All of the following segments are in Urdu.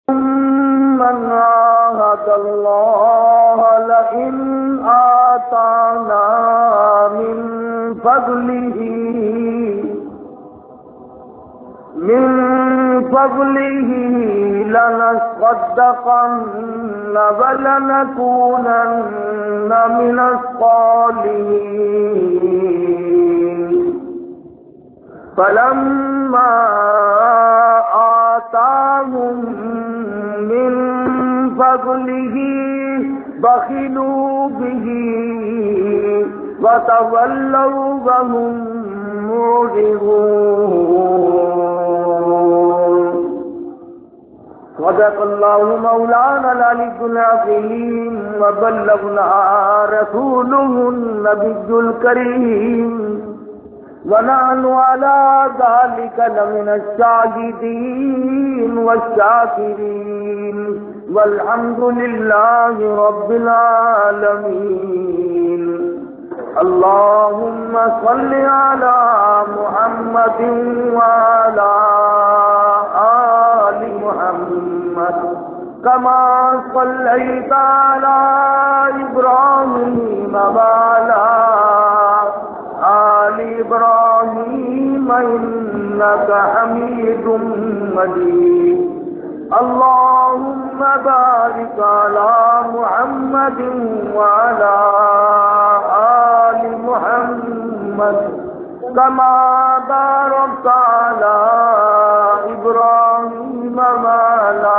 من عاهد الله لئن آتانا من فضله لنصدقن ولنكونن من الصالحين فلما آتاهم من فضله بخلوا به وتولوا وهم معرضون. صدق الله مولانا العلي العظيم وبلغنا رسوله النبي الكريم ونحن على ذلك لمن الشاهدين والشاكرين والحمد لله رب العالمين. اللهم صل على محمد وعلى آل محمد كما صليت على إبراهيم وعلى آل إبراهيم إنك حميد مجيد. اللهم بارك على محمد وعلى آل محمد كما باركت على إبراهيم وعلى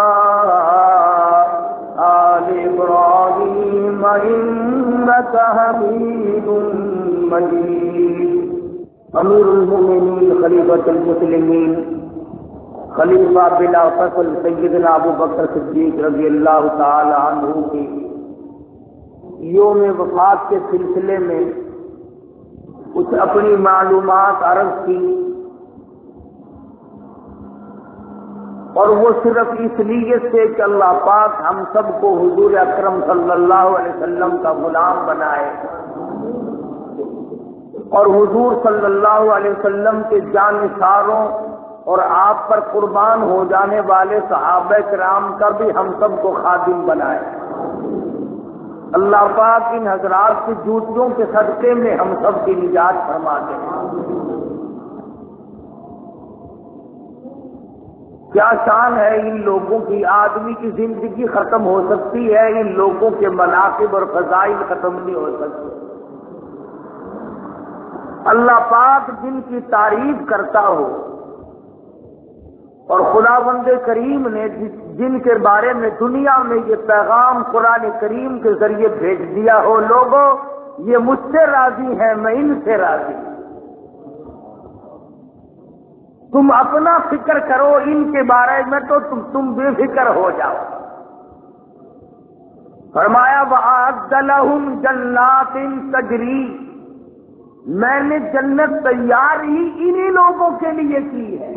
آل إبراهيم إنك حميد مجيد. امیر المؤمنین خلیفۃ المسلمین خلیفہ بلا فصل سیدنا ابو بکر صدیق رضی اللہ تعالی عنہ کی یوم وفات کے سلسلے میں کچھ اپنی معلومات عرض کی، اور وہ صرف اس نیت سے کہ اللہ پاک ہم سب کو حضور اکرم صلی اللہ علیہ وسلم کا غلام بنائے اور حضور صلی اللہ علیہ وسلم کے جانثاروں اور آپ پر قربان ہو جانے والے صحابہ کرام کا بھی ہم سب کو خادم بنائے. اللہ پاک ان حضرات کی جوتیوں کے صدقے میں ہم سب کی نجات فرما دے. کیا شان ہے ان لوگوں کی. آدمی کی زندگی ختم ہو سکتی ہے، ان لوگوں کے مناقب اور فضائل ختم نہیں ہو سکتے. اللہ پاک جن کی تعریف کرتا ہو اور خداوند کریم نے جن کے بارے میں دنیا میں یہ پیغام قرآن کریم کے ذریعے بھیج دیا ہو، لوگوں یہ مجھ سے راضی ہیں، میں ان سے راضی ہوں. تم اپنا فکر کرو، ان کے بارے میں تو تم بے فکر ہو جاؤ. فرمایا وَأَعَدَّ لَهُمْ جَنَّاتٍ تَجْرِي، میں نے جنت تیار ہی انہی لوگوں کے لیے کی ہے.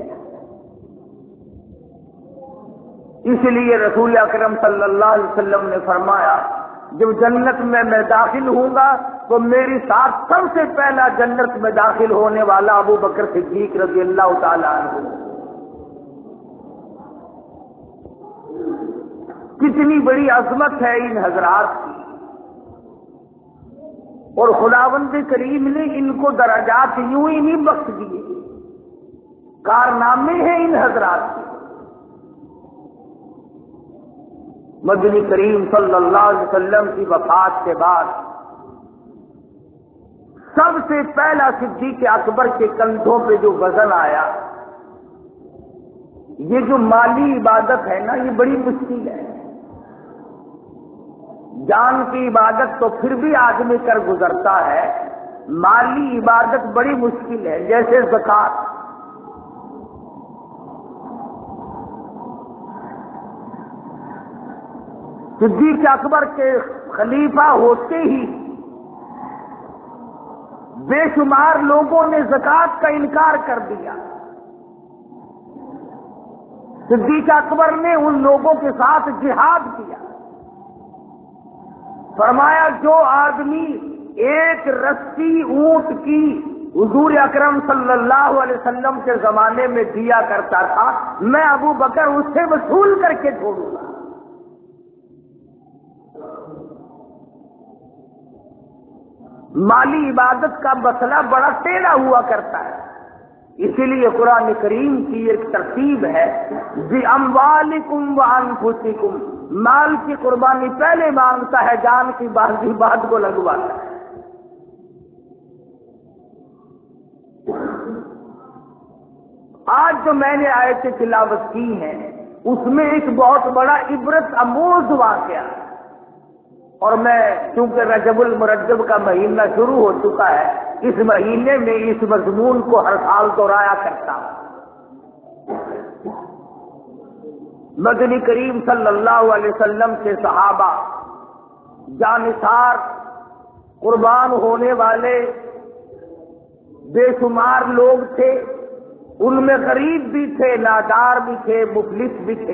اس لیے رسول اکرم صلی اللہ علیہ وسلم نے فرمایا جب جنت میں داخل ہوں گا تو میری ساتھ سب سے پہلا جنت میں داخل ہونے والا ابو بکر صدیق رضی اللہ تعالیٰ عنہ. کتنی بڑی عظمت ہے ان حضرات کی، اور خداوند کریم نے ان کو درجات یوں ہی نہیں بخش دیے، کارنامے ہیں ان حضرات کے. مدنی کریم صلی اللہ علیہ وسلم کی وفات کے بعد سب سے پہلا صدیق اکبر کے کندھوں پہ جو وزن آیا، یہ جو مالی عبادت ہے نا، یہ بڑی مشکل ہے. جان کی عبادت تو پھر بھی آدمی کر گزرتا ہے، مالی عبادت بڑی مشکل ہے. جیسے زکوٰۃ، صدیق اکبر کے خلیفہ ہوتے ہی بے شمار لوگوں نے زکوٰۃ کا انکار کر دیا. صدیق اکبر نے ان لوگوں کے ساتھ جہاد کیا. فرمایا جو آدمی ایک رسی اونٹ کی حضور اکرم صلی اللہ علیہ وسلم کے زمانے میں دیا کرتا تھا، میں ابو بکر اس سے وصول کر کے چھوڑوں گا۔ مالی عبادت کا مسئلہ بڑا ٹیڑھا ہوا کرتا ہے، اسی لیے قرآن کریم کی ایک ترتیب ہے بِأَمْوَالِكُمْ وَأَنفُسِكُمْ، مال کی قربانی پہلے مانگتا ہے، جان کی بات کو لگواتا ہے۔ آج جو میں نے آیتیں تلاوت کی ہیں اس میں ایک بہت بڑا عبرت آموز واقعہ، اور میں چونکہ رجب المرجب کا مہینہ شروع ہو چکا ہے، اس مہینے میں اس مضمون کو ہر سال دہرایا کرتا ہوں۔ مدنی کریم صلی اللہ علیہ وسلم کے صحابہ جانثار قربان ہونے والے بے شمار لوگ تھے، ان میں غریب بھی تھے، نادار بھی تھے، مفلس بھی تھے۔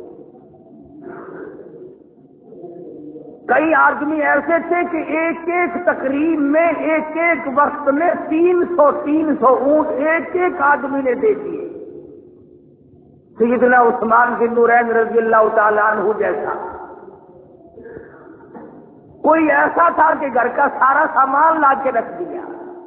کئی آدمی ایسے تھے کہ ایک ایک تقریب میں ایک ایک وقت میں 300 اونٹ ایک آدمی نے دے دیے۔ سیدنا عثمان بن نورین رضی اللہ تعالیٰ عنہ جیسا کوئی ایسا تھا کہ گھر کا سارا سامان لا کے رکھ دیا،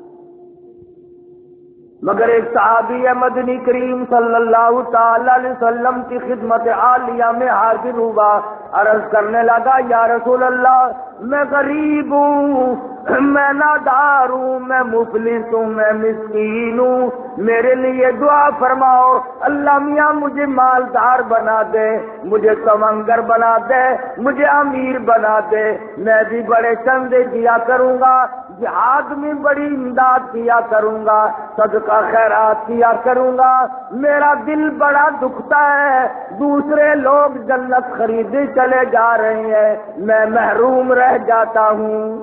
مگر ایک صحابی مدنی کریم صلی اللہ تعالی علیہ وسلم کی خدمت عالیہ میں حاضر ہوا، عرض کرنے لگا یا رسول اللہ، میں غریب ہوں، میں نادار ہوں، میں مفلس ہوں، میں مسکین ہوں، میرے لیے دعا فرماؤ، اللہ میاں مجھے مالدار بنا دے، مجھے سمنگر بنا دے، مجھے امیر بنا دے، میں بھی بڑے چندے دیا کروں گا، جہاد میں بڑی امداد کیا کروں گا، صدقہ خیرات کیا کروں گا، میرا دل بڑا دکھتا ہے، دوسرے لوگ جنت خریدے چلے جا رہے ہیں، میں محروم رہ جاتا ہوں۔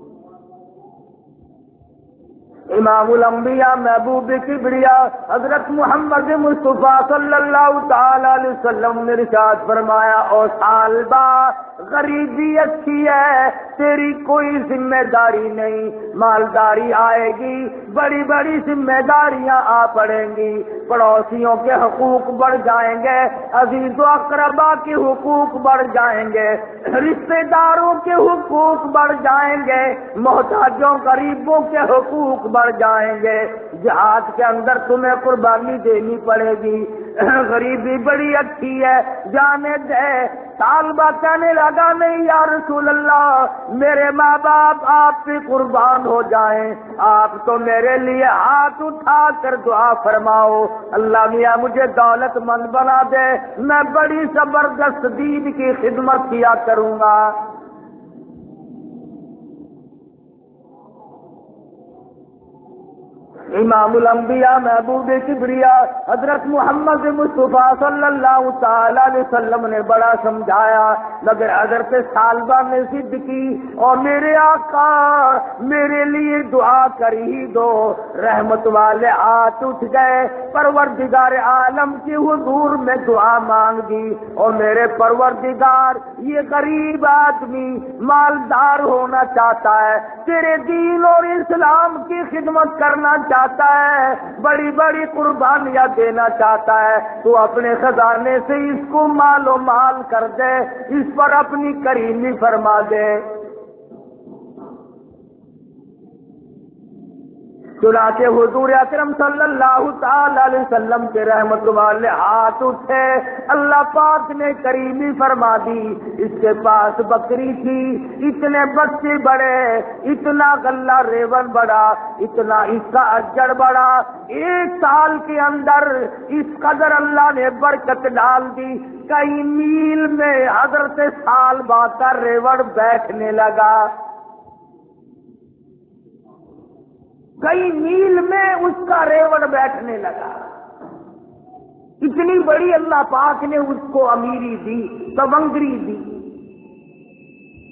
امام الانبیاء محبوب کبریا حضرت محمد مصطفیٰ صلی اللہ تعالی علیہ وسلم نے ارشاد فرمایا، او سالبا غریبی اچھی ہے، تیری کوئی ذمہ داری نہیں، مالداری آئے گی، بڑی بڑی ذمہ داریاں آ پڑیں گی، پڑوسیوں کے حقوق بڑھ جائیں گے، عزیز و اقربا کے حقوق بڑھ جائیں گے، رشتہ داروں کے حقوق بڑھ جائیں گے، محتاجوں غریبوں کے حقوق بڑھ جائیں گے، جہاد کے اندر تمہیں قربانی دینی پڑے گی، غریبی بڑی اچھی ہے، جانے دے۔ طالبہ کہنے لگا نہیں یا رسول اللہ، میرے ماں باپ آپ پہ قربان ہو جائیں، آپ تو میرے لیے ہاتھ اٹھا کر دعا فرماؤ، اللہ میاں مجھے دولت مند بنا دے، میں بڑی زبردست دین کی خدمت کیا کروں گا۔ امام الانبیاء محبوب کبریا حضرت محمد مصطفیٰ صلی اللہ تعالی علیہ وسلم نے بڑا سمجھایا، مگر حضرت سالبہ نے ضد کی، اور میرے آقا میرے لیے دعا کر ہی دو۔ رحمت والے ہاتھ اٹھ گئے، پروردگار عالم کے حضور میں دعا مانگ دی، اور میرے پروردگار یہ غریب آدمی مالدار ہونا چاہتا ہے، تیرے دین اور اسلام کی خدمت کرنا چاہتا ہے، بڑی بڑی قربانیاں دینا چاہتا ہے، تو اپنے خزانے سے اس کو مال و مال کر دے، اس پر اپنی کریمی فرما دے۔ چنانچہ حضور اکرم صلی اللہ تعالی علیہ وسلم کے رحمت والے ہاتھ اٹھے، اللہ پاک نے کریمی فرما دی، اس کے پاس بکری تھی، اتنے بچے بڑے، اتنا غلہ ریون بڑا، اتنا اس کا اجڑ بڑا، 1 سال کے اندر اس قدر اللہ نے برکت ڈال دی، کئی میل میں حضرت سالبہ کا ریوڑ بیٹھنے لگا، کئی میل میں اس کا ریوڑ بیٹھنے لگا، اتنی بڑی اللہ پاک نے اس کو امیری دی، تمنگری دی۔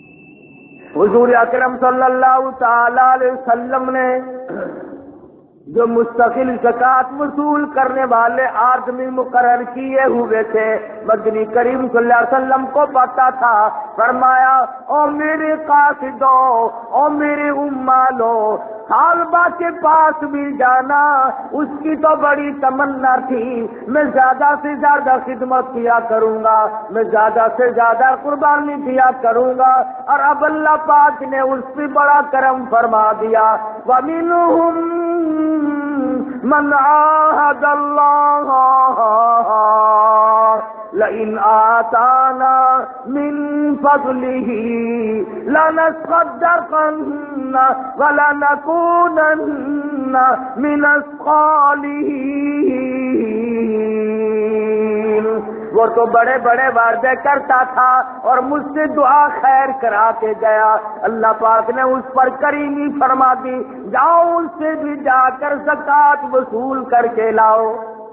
حضور اکرم صلی اللہ تعالی علیہ وسلم نے جو مستقل زکات وصول کرنے والے آدمی مقرر کیے ہوئے تھے، مدنی کریم صلی اللہ علیہ وسلم کو پتا تھا، فرمایا او میرے قاصدو، او میرے امالو، طالبہ کے پاس بھی جانا، اس کی تو بڑی تمنا تھی میں زیادہ سے زیادہ خدمت کیا کروں گا، میں زیادہ سے زیادہ قربانی دیا کروں گا، اور اب اللہ پاک نے اس پہ بڑا کرم فرما دیا۔ وَمِنْهُمْ من عاهد الله لئن آتانا من فضله لنصدقن ولنكونن من الصالحين۔ وہ تو بڑے بڑے وعدے کرتا تھا اور مجھ سے دعا خیر کرا کے گیا، اللہ پاک نے اس پر کریمی فرما دی، جاؤ اس سے بھی جا کر زکات وصول کر کے لاؤ۔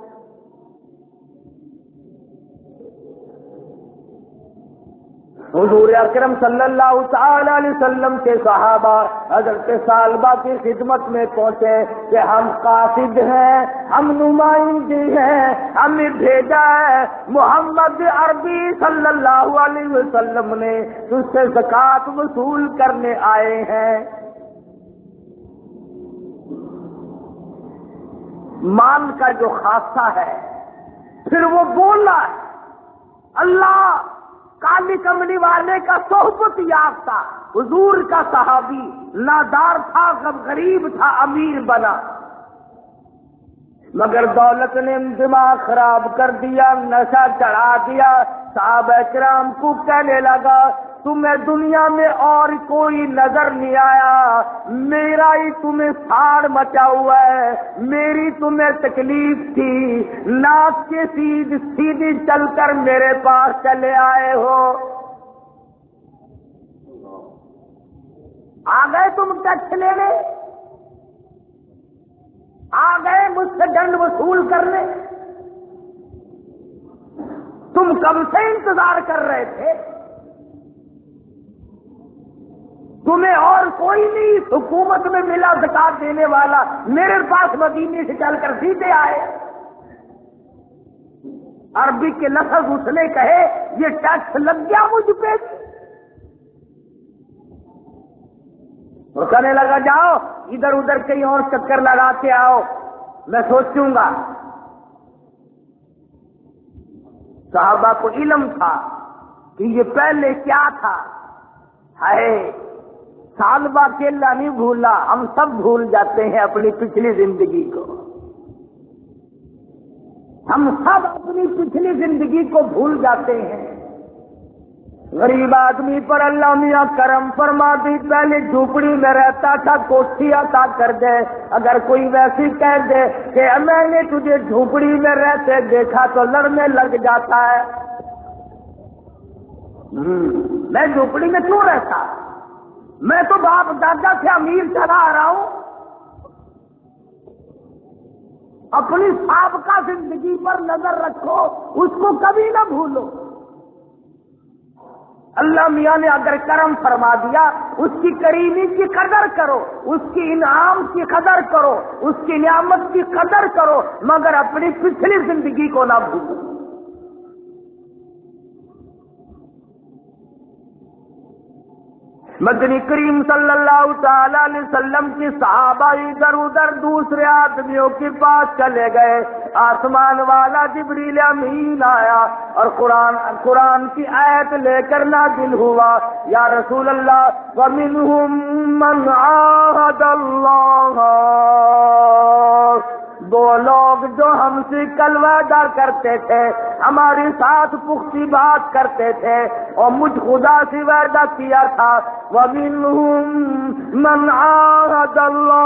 حضور اکرم صلی اللہ تعالی علیہ وسلم کے صحابہ حضرت ثعلبہ کی خدمت میں پہنچے کہ ہم قاصد ہیں، ہم نمائندے ہیں، ہمیں بھیجا ہے محمد عربی صلی اللہ علیہ وسلم نے، تجھ سے زکات وصول کرنے آئے ہیں۔ مان کا جو خاصہ ہے، پھر وہ بولا اللہ کالی کملی والے کا صحبت یافتہ حضور کا صحابی، نادار تھا، غریب تھا، امیر بنا، مگر دولت نے دماغ خراب کر دیا، نشہ چڑھا دیا۔ صحابہ کرام کو کہنے لگا تمہیں دنیا میں اور کوئی نظر نہیں آیا، میرا ہی تمہیں ساڑ مچا ہوا ہے، میری تمہیں تکلیف تھی، ناک کے سیدھی چل کر میرے پاس چلے آئے ہو، آ گئے تم ٹیکس لینے، آ گئے مجھ سے دنڈ وصول کرنے، تم کب سے انتظار کر رہے تھے، تمہیں اور کوئی نہیں اس حکومت میں ملا زکات دینے والا، میرے پاس مدینے سے چل کر سیدھے آئے۔ عربی کے لفظ اس نے کہے یہ ٹیکس لگ گیا مجھ پہ، وہ کہنے لگا جاؤ ادھر ادھر کہیں اور چکر لگا کے آؤ، میں سوچوں گا۔ صحابہ کو علم تھا کہ یہ پہلے کیا تھا، ہے ثعلبہ کیلا نہیں بھولا، ہم سب بھول جاتے ہیں اپنی پچھلی زندگی کو، ہم سب اپنی پچھلی زندگی کو بھول جاتے ہیں۔ غریب آدمی پر اللہ میاں کرم فرما دی، پہلے جھوپڑی میں رہتا تھا، کوٹھی عطا کر دے، اگر کوئی ویسی کہہ دے کہ میں نے تجھے جھوپڑی میں رہتے دیکھا تو لڑنے لگ جاتا ہے، میں جھوپڑی میں کیوں رہتا، میں تو باپ دادا سے امیر چلا آ رہا ہوں۔ اپنی سابقہ زندگی پر نظر رکھو، اس کو کبھی نہ بھولو۔ اللہ میاں نے اگر کرم فرما دیا، اس کی کریمی کی قدر کرو، اس کی انعام کی قدر کرو، اس کی نعمت کی قدر کرو، مگر اپنی پچھلی زندگی کو نہ بھولو۔ مدنی کریم صلی اللہ تعالی علیہ وسلم کی صحابہ ادھر ادھر دوسرے آدمیوں کے پاس چلے گئے، آسمان والا جبریل امین آیا اور قرآن کی آیت لے کر نازل ہوا، یا رسول اللہ وَمِنْهُمْ مَنْ عَاهَدَ اللَّهَ، وہ لوگ جو ہم سے کل وعدہ کرتے تھے، ہمارے ساتھ پختی بات کرتے تھے اور مجھ خدا سے وعدہ کیا تھا، وَمِنْهُمْ مَنْ عَاهَدَ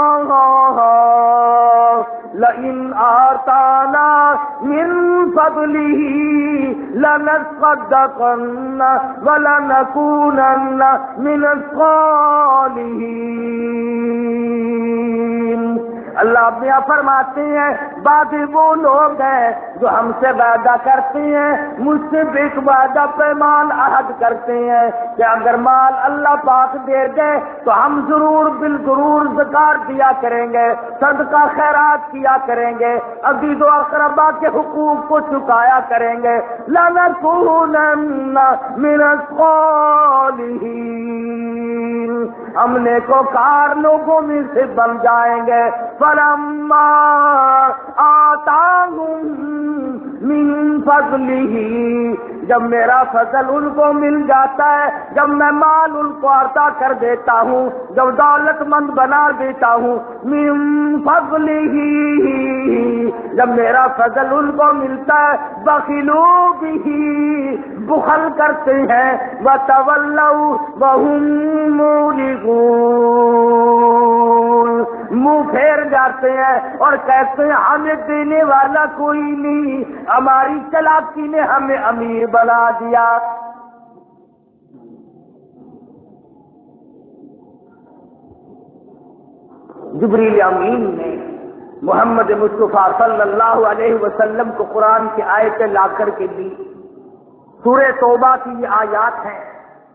اللَّهَ لَئِنْ آتَانَا مِنْ فَضْلِهِ لَنَصَّدَّقَنَّ وَلَنَكُونَنَّ مِنَ الصَّالِحِينَ۔ اللہ اللہ میاں فرماتے ہیں باقی وہ لوگ ہیں جو ہم سے وعدہ کرتے ہیں، مجھ سے ایک وعدہ پیمان عہد کرتے ہیں کہ اگر مال اللہ پاک دے گئے تو ہم ضرور بالضرور زکات دیا کریں گے، صدقہ خیرات کیا کریں گے، عزیز و اقربا کے حقوق کو چکایا کریں گے، لَنَكُونَنَّ مِنَ الصَّالِحِينَ، ہم نیکوکار لوگوں میں سے بن جائیں گے۔ فَلَمَّا آتَاهُم مِّن فَضْلِهِ، جب میرا فضل ان کو مل جاتا ہے، جب میں مال ان کو عطا کر دیتا ہوں، جب دولت مند بنا دیتا ہوں، مِن فَضْلِهِ، جب میرا فضل ان کو ملتا ہے، بخلوا بِهِ، بخل کرتے ہیں، وَتَوَلَّوْا وَهُم مُعْرِضُونَ، منہ پھیر جاتے ہیں اور کہتے ہیں ہمیں دینے والا کوئی نہیں، ہماری چلاکی نے ہمیں امیر بنا دیا۔ جبریل امین نے محمد مصطفیٰ صلی اللہ علیہ وسلم کو قرآن کی آیتیں لا کر کے دی۔ سورہ توبہ کی یہ آیات ہیں۔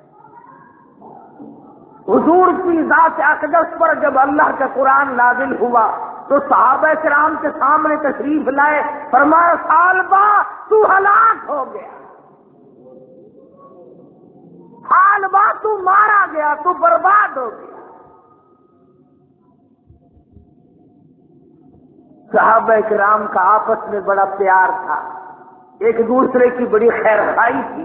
حضور کی ذات اقدس پر جب اللہ کا قرآن نازل ہوا تو صحابہ کرام کے سامنے تشریف لائے، فرمایا صالبہ تو ہلاک ہو گیا، صالبہ تو مارا گیا، تو برباد ہو گیا۔ صحابہ کرام کا آپس میں بڑا پیار تھا، ایک دوسرے کی بڑی خیر خواہی تھی۔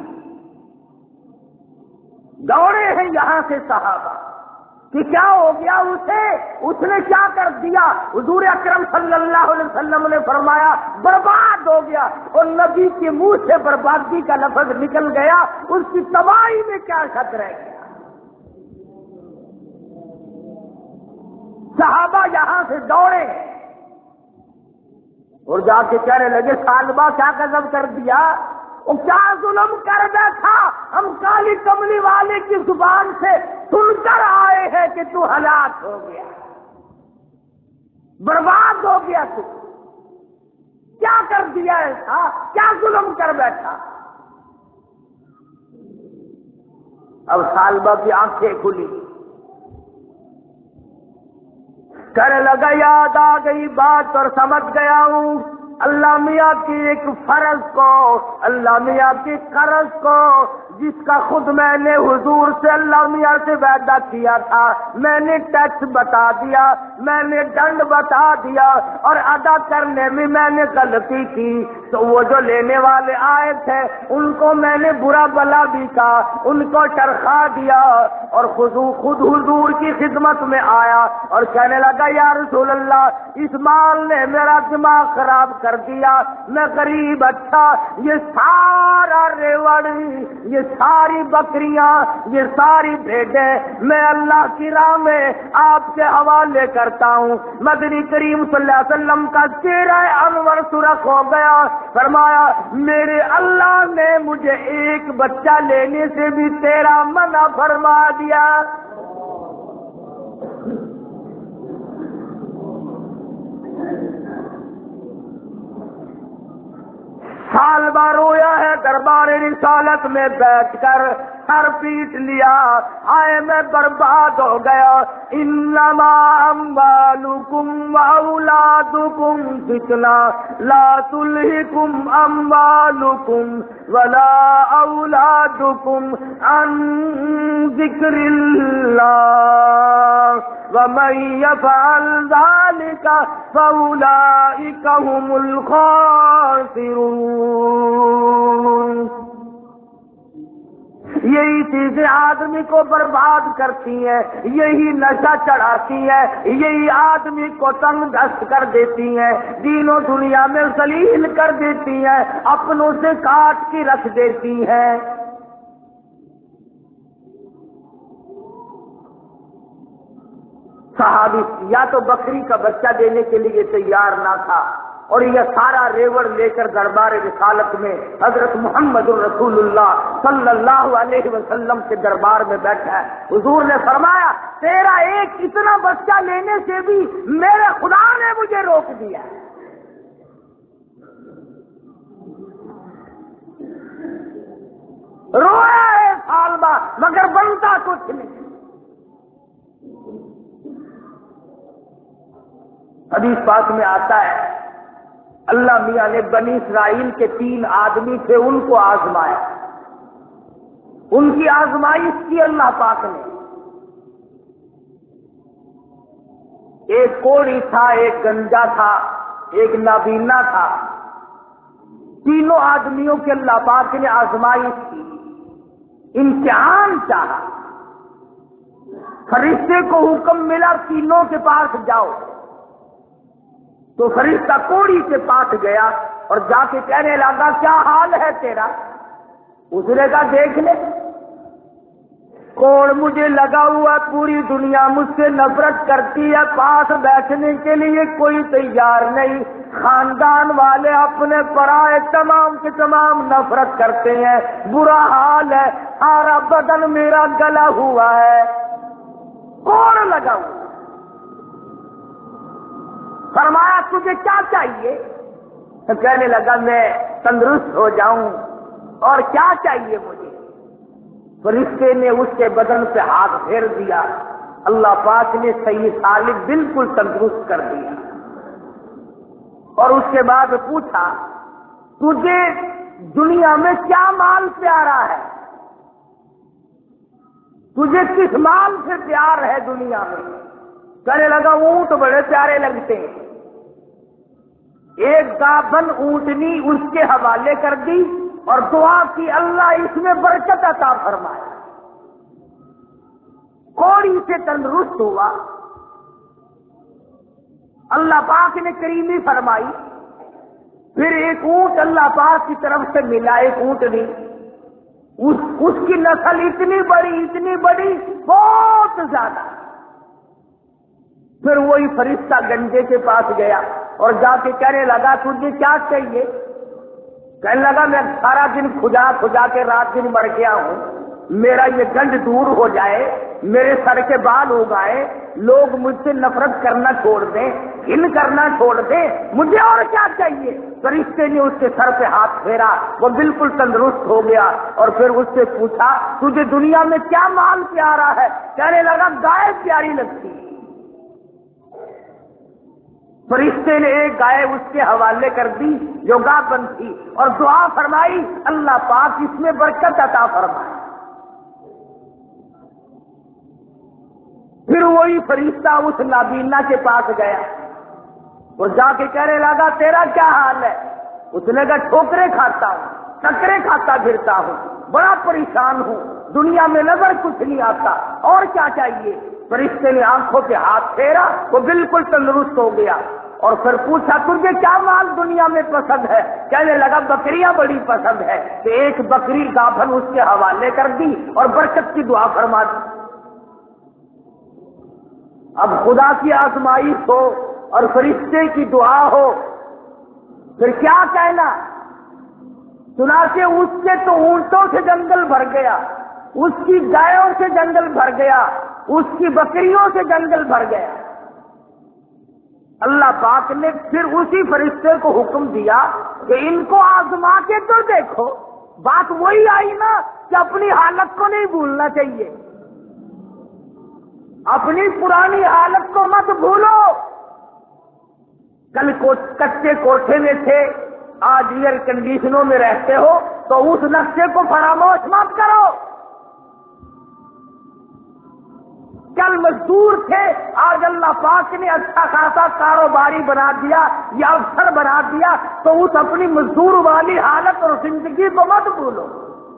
دوڑے ہیں یہاں سے صحابہ کہ کیا ہو گیا اسے، اس نے کیا کر دیا؟ حضور اکرم صلی اللہ علیہ وسلم نے فرمایا برباد ہو گیا، اور نبی کے منہ سے بربادی کا لفظ نکل گیا، اس کی تباہی میں کیا شک رہ گیا؟ صحابہ یہاں سے دوڑے اور جا کے کہنے لگے صالبہ کیا غضب کر دیا، وہ کیا ظلم کر بیٹھا، ہم کالی کملی والے کی زبان سے سن کر آئے ہیں کہ تو ہلاک ہو گیا، برباد ہو گیا، تو کیا کر دیا ایسا، کیا ظلم کر بیٹھا؟ اب صالبہ کی آنکھیں کھلی، کہنے لگا یاد آ گئی بات اور سمجھ گیا ہوں، اللہ میاں کی ایک فرض کو، اللہ میاں کی قرض کو، جس کا خود میں نے حضور سے اللہ میاں سے وعدہ کیا تھا، میں نے ٹیکس بتا دیا، میں نے دنڈ بتا دیا، اور ادا کرنے میں میں نے غلطی کی، تو وہ جو لینے والے آئے تھے ان کو میں نے برا بلا بھی کہا، ان کو چرخا دیا، اور خود حضور کی خدمت میں آیا اور کہنے لگا یا رسول اللہ اس مال نے میرا دماغ خراب کر دیا، میں غریب، اچھا یہ سارا ریوڑ، یہ ساری بکریاں، یہ ساری بھیڈیں میں اللہ کی راہ میں آپ کے حوالے کرتا ہوں۔ مدنی کریم صلی اللہ علیہ وسلم کا چہرہ انور سرخ ہو گیا، فرمایا میرے اللہ نے مجھے ایک بچہ لینے سے بھی تیرا منع فرما دیا۔ سال بار رویا ہے دربار رسالت میں بیٹھ کر، سر پیٹ لیا، آئے میں برباد ہو گیا، انما اموالکم واولادکم فتنہ لا تلہکم اموالکم ولا اولادکم عن ذکر اللہ ومن یفعل ذلک فاولئک هم الخاسرون۔ یہی چیزیں آدمی کو برباد کرتی ہیں، یہی نشہ چڑھاتی ہیں، یہی آدمی کو تنگ دست کر دیتی ہیں، دین و دنیا میں ذلیل کر دیتی ہیں، اپنوں سے کاٹ کے رکھ دیتی ہیں۔ صحابی یا تو بکری کا بچہ دینے کے لیے تیار نہ تھا، اور یہ سارا ریوڑ لے کر دربار رسالت میں حضرت محمد رسول اللہ صلی اللہ علیہ وسلم کے دربار میں بیٹھا ہے۔ حضور نے فرمایا تیرا ایک اتنا بچہ لینے سے بھی میرے خدا نے مجھے روک دیا. رویا ہے سال بعد مگر بنتا کچھ نہیں. حدیث پاک میں آتا ہے اللہ میاں نے بنی اسرائیل کے 3 آدمی تھے ان کو آزمایا. ان کی آزمائش کی اللہ پاک نے. ایک کوڑی تھا، ایک گنجا تھا، ایک نابینا تھا. تینوں آدمیوں کے اللہ پاک نے آزمائش کی، امتحان چاہا. فرشتے کو حکم ملا تینوں کے پاس جاؤ. تو فرشتہ کوڑی کے پاس گیا اور جا کے کہنے لگا کیا حال ہے تیرا؟ اس نے کہا دیکھ لے، کوڑ مجھے لگا ہوا، پوری دنیا مجھ سے نفرت کرتی ہے، پاس بیٹھنے کے لیے کوئی تیار نہیں، خاندان والے اپنے پرائے تمام کے تمام نفرت کرتے ہیں، برا حال ہے، سارا بدن میرا گلا ہوا ہے، کوڑ لگا ہوا. فرمایا تجھے کیا چاہیے؟ تو کہنے لگا میں تندرست ہو جاؤں. اور کیا چاہیے مجھے؟ فرشتے نے اس کے بدن پہ ہاتھ پھیر دیا، اللہ پاک نے صحیح سالم بالکل تندرست کر دیا. اور اس کے بعد پوچھا تجھے دنیا میں کیا مال پیارا ہے؟ تجھے کس مال سے پیار ہے دنیا میں؟ کہنے لگا اونٹ بڑے پیارے لگتے ہیں. ایک گابن اونٹنی اس کے حوالے کر دی اور دعا کی اللہ اس میں برکت عطا فرمائے. کوڑی سے تندرست ہوا. اللہ پاک نے کریمی فرمائی. پھر ایک اونٹ اللہ پاک کی طرف سے ملا، ایک اونٹنی، اس کی نسل اتنی بڑی بہت زیادہ. پھر وہی فرشتہ گنجے کے پاس گیا اور جا کے کہنے لگا تجھے کیا چاہیے؟ کہنے لگا میں سارا دن کھجا کے رات دن مر گیا ہوں، میرا یہ گنج دور ہو جائے، میرے سر کے بال اگائے، لوگ مجھ سے نفرت کرنا چھوڑ دیں، گھن کرنا چھوڑ دیں، مجھے اور کیا چاہیے؟ فرشتے نے اس کے سر پہ ہاتھ پھیرا، وہ بالکل تندرست ہو گیا. اور پھر اس سے پوچھا تجھے دنیا میں کیا مال پیارا ہے؟ کہنے لگا گائے پیاری لگتی. فرشتے نے ایک گائے اس کے حوالے کر دی جو گابن تھی اور دعا فرمائی اللہ پاک اس میں برکت عطا فرمائے. پھر وہی فرشتہ اس نابینا کے پاس گیا اور جا کے کہنے لگا تیرا کیا حال ہے؟ اس نے کہا ٹھوکریں کھاتا ہوں، ٹکریں کھاتا پھرتا ہوں، بڑا پریشان ہوں، دنیا میں نظر کچھ نہیں آتا، اور کیا چاہیے؟ فرشتے نے آنکھوں پہ ہاتھ پھیرا، وہ بالکل تندرست ہو گیا. اور پھر پوچھا تجھے کیا مال دنیا میں پسند ہے؟ کہنے لگا بکریاں بڑی پسند ہے. کہ ایک بکری گابھن اس کے حوالے کر دی اور برکت کی دعا فرما دی. اب خدا کی آزمائش ہو اور فرشتے کی دعا ہو پھر کیا کہنا؟ چنانچہ اس کے تو اونٹوں سے جنگل بھر گیا، اس کی گایوں سے جنگل بھر گیا، اس کی بکریوں سے جنگل بھر گیا. اللہ پاک نے پھر اسی فرشتے کو حکم دیا کہ ان کو آزما کے تو دیکھو. بات وہی آئی نا کہ اپنی حالت کو نہیں بھولنا چاہیے، اپنی پرانی حالت کو مت بھولو. کل کچے کوٹھے میں تھے، آج ایئر کنڈیشنوں میں رہتے ہو تو اس نقشے کو فراموش مت کرو. کل مزدور تھے، آج اللہ پاک نے اچھا خاصا کاروباری بنا دیا یا افسر بنا دیا تو اس اپنی مزدور والی حالت اور زندگی کو مت بھولو.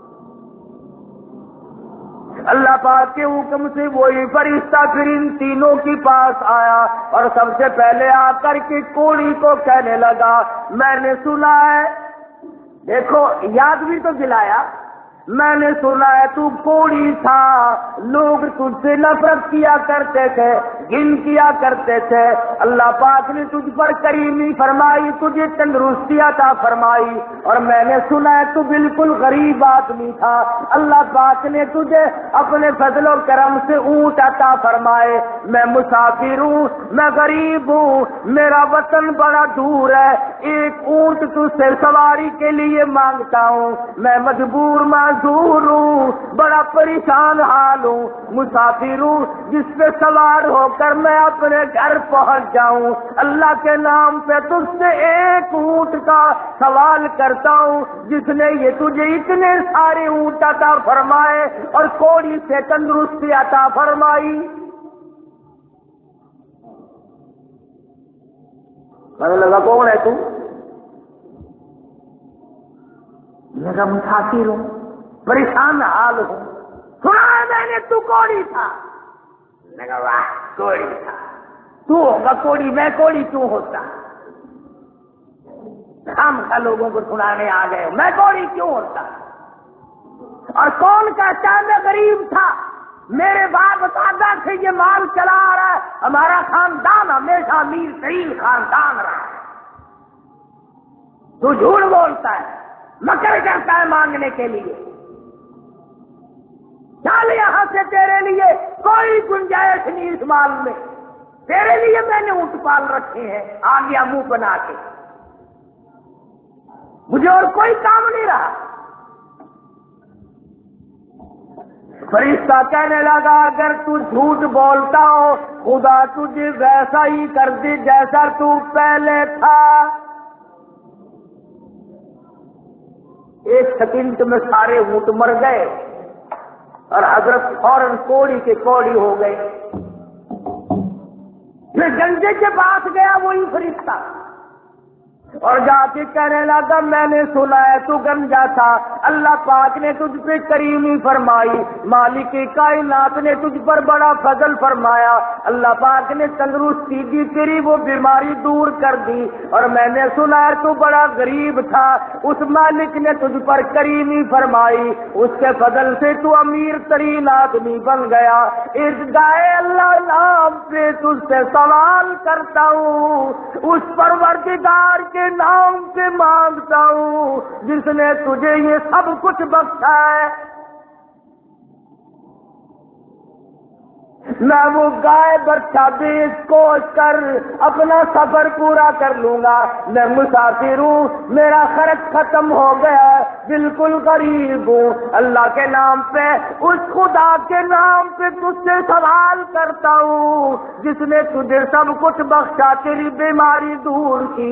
اللہ پاک کے حکم سے وہی فرشتہ پھر ان تینوں کے پاس آیا اور سب سے پہلے آ کر کے کوڑی کو کہنے لگا میں نے سنا ہے، دیکھو یاد بھی تو دلایا، میں نے سنا ہے تو کوڑی تھا، لوگ تجھ سے نفرت کیا کرتے تھے، گن کیا کرتے تھے، اللہ پاک نے تجھ پر کریمی فرمائی، تجھے تندرستی عطا فرمائی، اور میں نے سنا ہے تو بالکل غریب آدمی تھا، اللہ پاک نے تجھے اپنے فضل و کرم سے اونٹ عطا فرمائے۔ میں مسافر ہوں، میں غریب ہوں، میرا وطن بڑا دور ہے، ایک اونٹ تجھ سے سواری کے لیے مانگتا ہوں، میں مجبور معذور ہوں، بڑا پریشان حال ہوں، مسافر ہوں، جس پہ سوار ہو کر میں اپنے گھر پہنچ جاؤں، اللہ کے نام پہ تجھ سے ایک اونٹ کا سوال کرتا ہوں، جس نے یہ تجھے اتنے سارے اونٹ عطا فرمائے اور کوڑی سے تندرستی عطا فرمائی۔ میں نے لگا کون ہے تو؟ میں کہا مسافر ہوں، پریشان حال ہوں، سنا ہے میں نے تو کوڑی تھا۔ میں کہا واہ کوڑی تھا، تو ہوگا کوڑی، میں کوڑی کیوں ہوتا؟ ہم کا لوگوں کو سنانے آ گئے، میں کوڑی کیوں ہوتا؟ اور کون کہتا ہے میں غریب تھا؟ میرے باپ دادا سے یہ مال چلا آ رہا ہے، ہمارا خاندان ہمیشہ امیر ترین خاندان رہا ہے۔ تو جھوٹ بولتا ہے، مکر کرتا ہے مانگنے کے لیے۔ چل یہاں سے، تیرے لیے کوئی گنجائش نہیں اس مال میں، تیرے لیے میں نے اونٹ پال رکھے ہیں، آ گیا منہ بنا کے، مجھے اور کوئی کام نہیں رہا۔ فرشتہ کہنے لگا اگر تو جھوٹ بولتا ہو خدا تجھے ویسا ہی کر دے جیسا تو پہلے تھا۔ ایک سیکنڈ میں سارے اونٹ مر گئے اور حضرت فوراً کوڑی کے کوڑی ہو گئے۔ پھر گنجے کے پاس گیا وہی فرشتہ اور جا کے کہنے لگا میں نے سنا ہے تو گنجا تھا، اللہ پاک نے تجھ پہ کریمی فرمائی، مالک کائنات نے تجھ پر بڑا فضل فرمایا، اللہ پاک نے تندرستی دی، تیری وہ بیماری دور کر دی، اور میں نے سنا ہے تو بڑا غریب تھا، اس مالک نے تجھ پر کریمی فرمائی، اس کے فضل سے تو امیر ترین آدمی بن گیا۔ اس گائے اللہ نام پہ تجھ سے سوال کرتا ہوں، اس پروردگار کے نام سے مانگتا ہوں جس نے تجھے یہ سب کچھ بخشا ہے۔ میں وہ گائے بچہ بیچ کوش کر اپنا سفر پورا کر لوں گا، میں مسافر ہوں، میرا خرچ ختم ہو گیا، بالکل غریب ہوں، اللہ کے نام پہ، اس خدا کے نام پہ تجھ سے سوال کرتا ہوں جس نے تجھے سب کچھ بخشا، تیری بیماری دور کی۔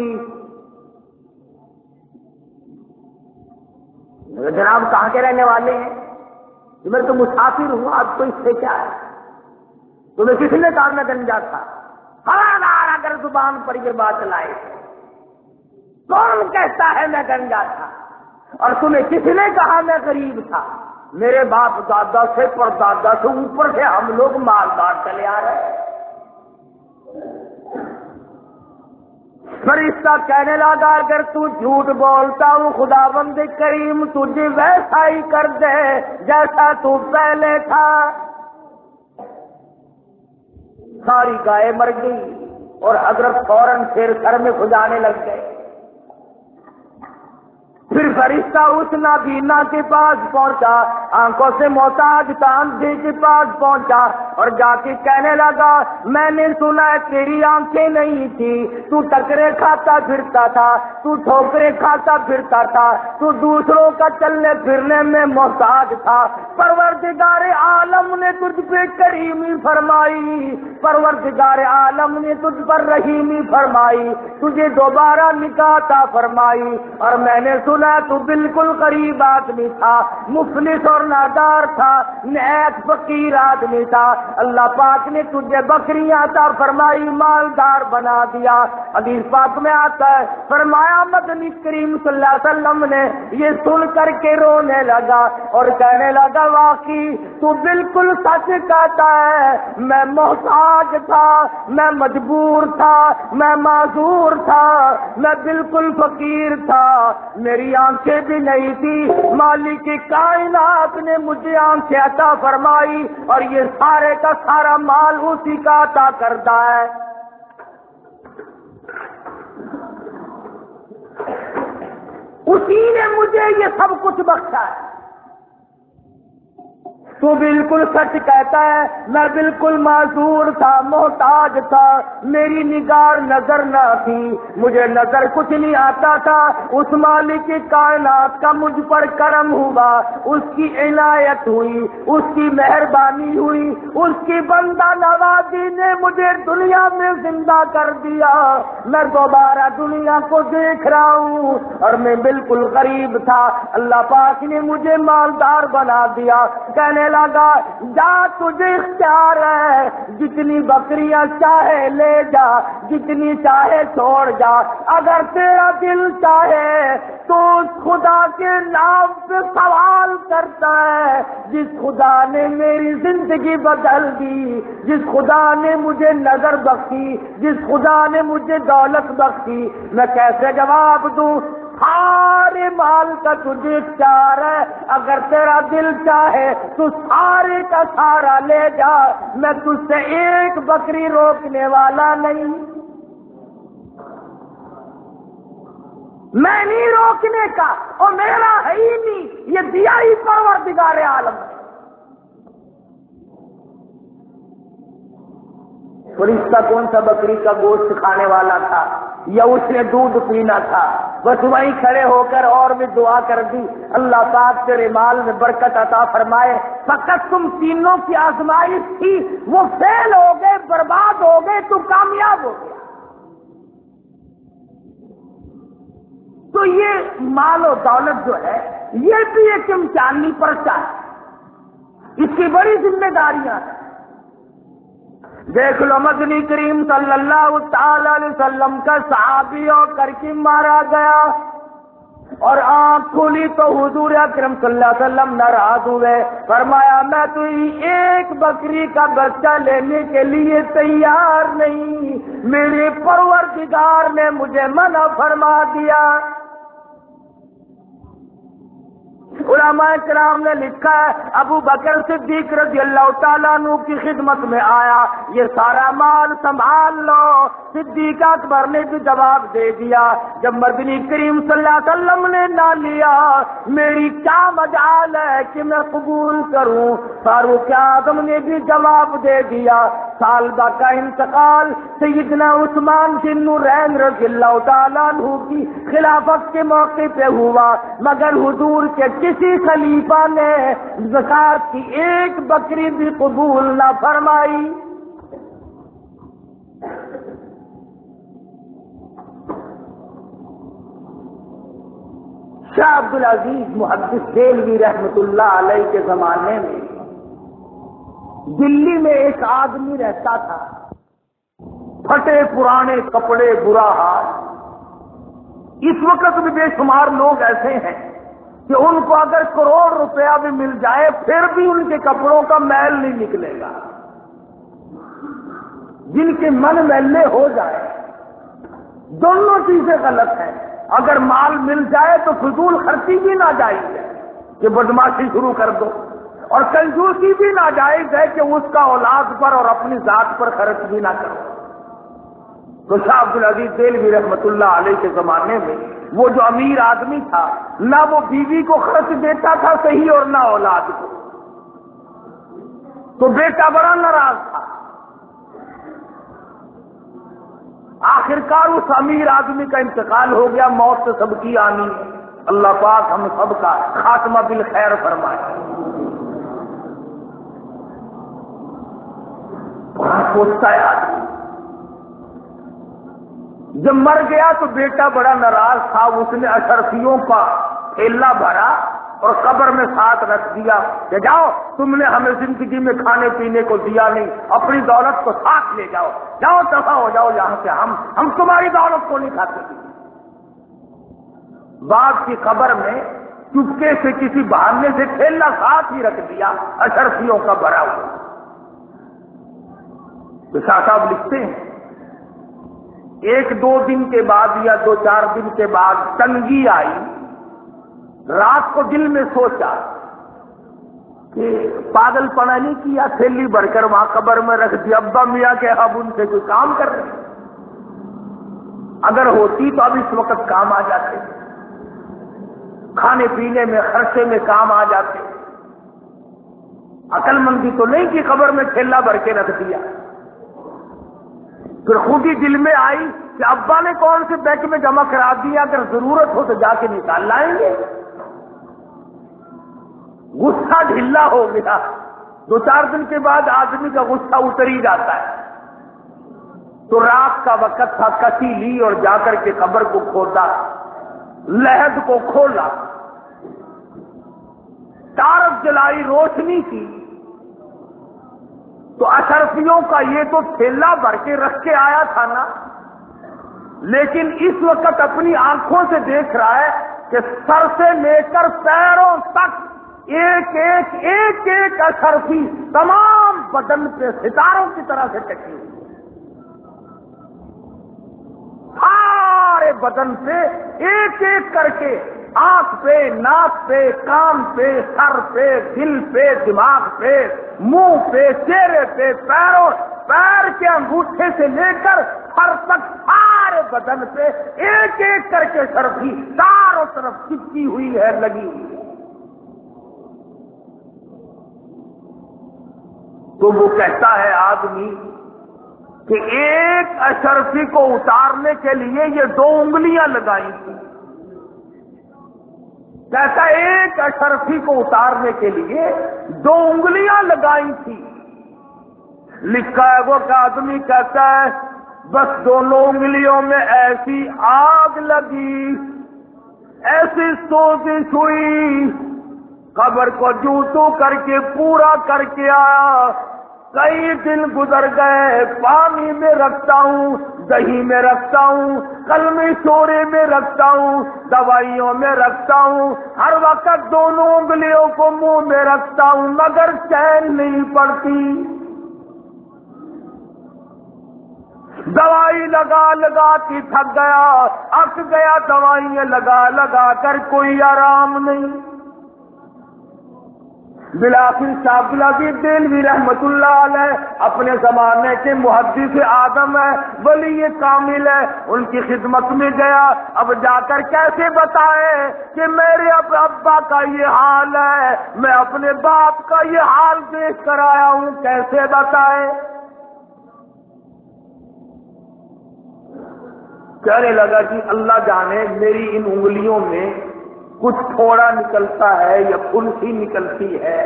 جناب کہاں کے رہنے والے ہیں؟ میں تو مسافر ہوں، آپ کو اس سے کیا ہے؟ تمہیں کس نے کہا میں گنجا تھا؟ خبردار اگر زبان پر یہ بات لائے، کون کہتا ہے میں گنجا تھا؟ اور تمہیں کس نے کہا میں غریب تھا؟ میرے باپ دادا سے پردادا سے اوپر سے ہم لوگ مالدار چلے آ رہے ہیں۔ فرشتہ کہنے لگا اگر تو جھوٹ بولتا ہوں خداوند کریم تجھے ویسا ہی کر دے جیسا تو پہلے تھا۔ ساری گائے مر گئی اور حضرت فوراً پھر سر میں کھجانے لگ گئے۔ پھر فرشتہ اس نابینا کے پاس پہنچا، آنکھوں سے محتاج تھا، اندھے کے پاس پہنچا اور جا کے کہنے لگا میں نے سنا ہے تیری آنکھیں نہیں تھی، تو ٹکرے کھاتا پھرتا تھا، تو ٹھوکرے کھاتا پھرتا تھا، تو دوسروں کا چلنے پھرنے میں محتاج تھا، پروردگار عالم نے تجھ پہ کریمی فرمائی، پروردگار عالم نے تجھ پر رحیمی فرمائی، تجھے دوبارہ نکاح عطا فرمائی، اور میں نے سنا تو بالکل غریب آدمی تھا، مفلس اور نادار تھا، نیک فقیر آدمی تھا، اللہ پاک نے تجھے بکریاں عطا فرمائی، مالدار بنا دیا۔ حدیث پاک میں آتا ہے، فرمایا مدنی کریم صلی اللہ علیہ وسلم نے یہ سن کر کے رونے لگا اور کہنے لگا واقعی تو بالکل سچ کہتا ہے، میں محتاج تھا، میں مجبور تھا، میں معذور تھا، میں بالکل فقیر تھا، میری آنکھیں بھی نہیں تھی، مالک کائنات نے مجھے آنکھیں عطا فرمائی اور یہ سارے کا سارا مال اسی کا عطا کرتا ہے۔ اسی نے مجھے یہ سب کچھ بخشا ہے۔ تو بالکل سچ کہتا ہے، میں بالکل معذور تھا، محتاج تھا، میری نگار نظر نہ تھی، مجھے نظر کچھ نہیں آتا تھا، اس مالک کی کائنات کا مجھ پر کرم ہوا، اس کی عنایت ہوئی، اس کی مہربانی ہوئی، اس کی بندہ نوازی نے مجھے دنیا میں زندہ کر دیا، میں دوبارہ دنیا کو دیکھ رہا ہوں اور میں بالکل غریب تھا، اللہ پاک نے مجھے مالدار بنا دیا۔ کہنے لگا جا تجھے اختیار ہے، جتنی بکریاں چاہے لے جا، جتنی چاہے چھوڑ جا، اگر تیرا دل چاہے تو خدا کے نام پہ سوال کرتا ہے، جس خدا نے میری زندگی بدل دی، جس خدا نے مجھے نظر بخشی، جس خدا نے مجھے دولت بخشی، میں کیسے جواب دوں؟ سارے مال کا تجھے اختیار ہے، اگر تیرا دل چاہے تو سارے کا سارا لے جا، میں تجھ سے ایک بکری روکنے والا نہیں، میں نہیں روکنے کا، اور میرا ہے ہی نہیں، یہ دیا ہی پروردگار عالم ہے۔ فرشتہ کون سا بکری کا گوشت کھانے والا تھا یا اس نے دودھ پینا تھا؟ بس وہیں کھڑے ہو کر اور بھی دعا کر دی، اللہ پاک تیرے مال میں برکت عطا فرمائے، فقط تم تینوں کی آزمائش تھی، وہ فیل ہو گئے، برباد ہو گئے، تو کامیاب ہو گیا۔ تو یہ مال و دولت جو ہے یہ بھی ایک امتحانی پرچہ ہے، اس کی بڑی ذمہ داریاں ہیں۔ دیکھ لو مدنی کریم صلی اللہ تعالی علیہ وسلم کا صحابی ہو کر کے مارا گیا اور آنکھ کھلی تو حضور اکرم صلی اللہ علیہ وسلم ناراض ہوئے، فرمایا میں تو ایک بکری کا بچہ لینے کے لیے تیار نہیں، میرے پروردگار نے مجھے منع فرما دیا۔ علماء کرام نے لکھا ہے ابو بکر صدیق رضی اللہ تعالیٰ عنہ کی خدمت میں آیا، یہ سارا مال سنبھال لو، صدیق اکبر نے بھی جواب دے دیا، جب مدنی کریم صلی اللہ علیہ وسلم نے نہ لیا میری کیا مجال ہے کہ میں قبول کروں؟ فاروق اعظم نے بھی جواب دے دیا۔ سالبہ کا انتقال سیدنا عثمان بن نورین رضی اللہ تعالیٰ عنہ کی خلافت کے موقع پہ ہوا، مگر حضور کے کسی خلیفہ نے زکات کی ایک بکری بھی قبول نہ فرمائی۔ شاہ عبدالعزیز محدث دہلوی رحمت اللہ علیہ کے زمانے میں دلی میں ایک آدمی رہتا تھا، پھٹے پرانے کپڑے، برا حال۔ اس وقت بھی بے شمار لوگ ایسے ہیں کہ ان کو اگر کروڑ روپیہ بھی مل جائے پھر بھی ان کے کپڑوں کا میل نہیں نکلے گا، جن کے من میلے ہو جائے۔ دونوں چیزیں غلط ہیں، اگر مال مل جائے تو فضول خرچی بھی ناجائز ہے کہ بدماشی شروع کر دو، اور کنجوسی بھی ناجائز ہے کہ اس کا اولاد پر اور اپنی ذات پر خرچ بھی نہ کرو۔ تو شاہ عبدالعزیز دہلوی رحمت اللہ علیہ کے زمانے میں وہ جو امیر آدمی تھا، نہ وہ بیوی کو خرچ دیتا تھا صحیح اور نہ اولاد کو، تو بیٹا بڑا ناراض تھا۔ آخرکار اس امیر آدمی کا انتقال ہو گیا، موت سے سب کی آنی، اللہ پاک ہم سب کا خاتمہ بالخیر فرمائے۔ وہاں سوچتا ہے آدمی، جب مر گیا تو بیٹا بڑا ناراض تھا، اس نے اشرفیوں کا تھیلا بھرا اور قبر میں ساتھ رکھ دیا کہ جاؤ تم نے ہمیں زندگی میں کھانے پینے کو دیا نہیں، اپنی دولت کو ساتھ لے جاؤ، جاؤ دفع ہو جاؤ یہاں سے، ہم تمہاری دولت کو نہیں کھاتے۔ باپ کی قبر میں چپکے سے کسی بہانے سے ٹھیلا ساتھ ہی رکھ دیا اشرفیوں کا بھرا ہوا۔ تو شاہ صاحب لکھتے ہیں ایک دو دن کے بعد یا دو چار دن کے بعد تنگی آئی، رات کو دل میں سوچا کہ پاگل پنا نہیں کیا، تھیلی بھر کر وہاں قبر میں رکھ دیا، ابا میاں کے اب ان سے کوئی کام کر رہے ہیں، اگر ہوتی تو اب اس وقت کام آ جاتے، کھانے پینے میں خرچے میں کام آ جاتے، عقل مندی تو نہیں کہ قبر میں تھیلا بھر کے رکھ دیا۔ پھر خود ہی دل میں آئی کہ ابا نے کون سے بینک میں جمع کرا دیا، اگر ضرورت ہو تو جا کے نکال لائیں گے۔ غصہ ڈھیلا ہو گیا، دو چار دن کے بعد آدمی کا غصہ اتر ہی جاتا ہے۔ تو رات کا وقت تھا، کسی لی اور جا کر کے قبر کو کھودا، لحد کو کھولا، ٹارچ جلائی، روشنی کی، تو اشرفیوں کا یہ تو تھیلا بھر کے رکھ کے آیا تھا نا، لیکن اس وقت اپنی آنکھوں سے دیکھ رہا ہے کہ سر سے لے کر پیروں تک ایک ایک اشرفی تمام بدن پہ ستاروں کی طرح سے ٹکی ہوئی، سارے بدن پہ ایک ایک کر کے، آنکھ پہ، ناک پہ، کان پہ، سر پہ، دل پہ، دماغ پہ، منہ پہ، چہرے پہ، پیر کے انگوٹھے سے لے کر سر تک سارے بدن پہ ایک ایک کر کے اشرفی چاروں طرف چپکی ہوئی ہے، لگی ہوئی ہے۔ تو وہ کہتا ہے آدمی کہ ایک اشرفی کو اتارنے کے لیے یہ 2 انگلیاں لگائی تھی، کہتا ہے ایک اشرفی کو اتارنے کے لیے 2 انگلیاں لگائی تھی۔ لکھا ہے وہ کہ آدمی کہتا ہے بس دونوں انگلیوں میں ایسی آگ لگی، ایسی سوزش ہوئی، قبر کو جوں تو کر کے پورا کر کے آیا، کئی دن گزر گئے، پانی میں رکھتا ہوں، دہی میں رکھتا ہوں، کلمی شورے میں رکھتا ہوں، دوائیوں میں رکھتا ہوں، ہر وقت دونوں انگلیوں کو منہ میں رکھتا ہوں، مگر چین نہیں پڑتی۔ دوائی لگا لگا کے تھک گیا، اک گیا، دوائیاں لگا لگا کر کوئی آرام نہیں۔ بلاخر شاہ عبدالعزیز دہلوی رحمت اللہ علیہ اپنے زمانے کے محدث آدم ہے، ولی کامل ہے، ان کی خدمت میں گیا، اب جا کر کیسے بتائے کہ میرے ابا کا یہ حال ہے، میں اپنے باپ کا یہ حال دیکھ کر آیا ہوں، کیسے بتائے؟ کہنے لگا کہ اللہ جانے میری ان انگلیوں میں کچھ تھوڑا نکلتا ہے یا پھنسی نکلتی ہے،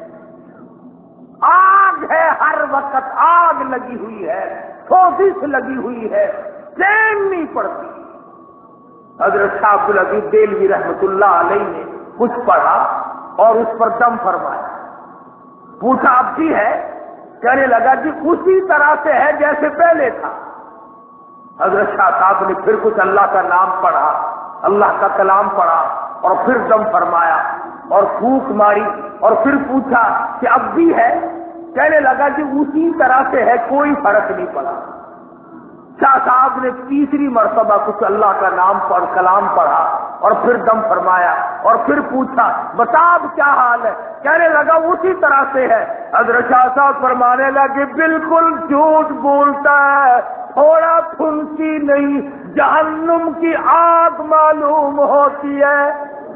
آگ ہے، ہر وقت آگ لگی ہوئی ہے، سوزش لگی ہوئی ہے، چین نہیں پڑتی۔ حضرت شاہ عبدالعزیز دہلوی رحمت اللہ علیہ نے کچھ پڑھا اور اس پر دم فرمایا، پوچھا اب بھی ہے؟ کہنے لگا کہ اسی طرح سے ہے جیسے پہلے تھا۔ حضرت شاہ صاحب نے پھر کچھ اللہ کا نام پڑھا، اللہ کا کلام پڑھا اور پھر دم فرمایا اور پھونک ماری اور پھر پوچھا کہ اب بھی ہے؟ کہنے لگا کہ اسی طرح سے ہے، کوئی فرق نہیں پڑا۔ شاہ صاحب نے تیسری مرتبہ کچھ اللہ کا نام پڑھ کلام پڑھا اور پھر دم فرمایا اور پھر پوچھا بتا اب کیا حال ہے؟ کہنے لگا اسی طرح سے ہے۔ حضرت شاہ صاحب فرمانے لگے بالکل جھوٹ بولتا ہے، تھوڑا پھنسی نہیں، جہنم کی آگ معلوم ہوتی ہے۔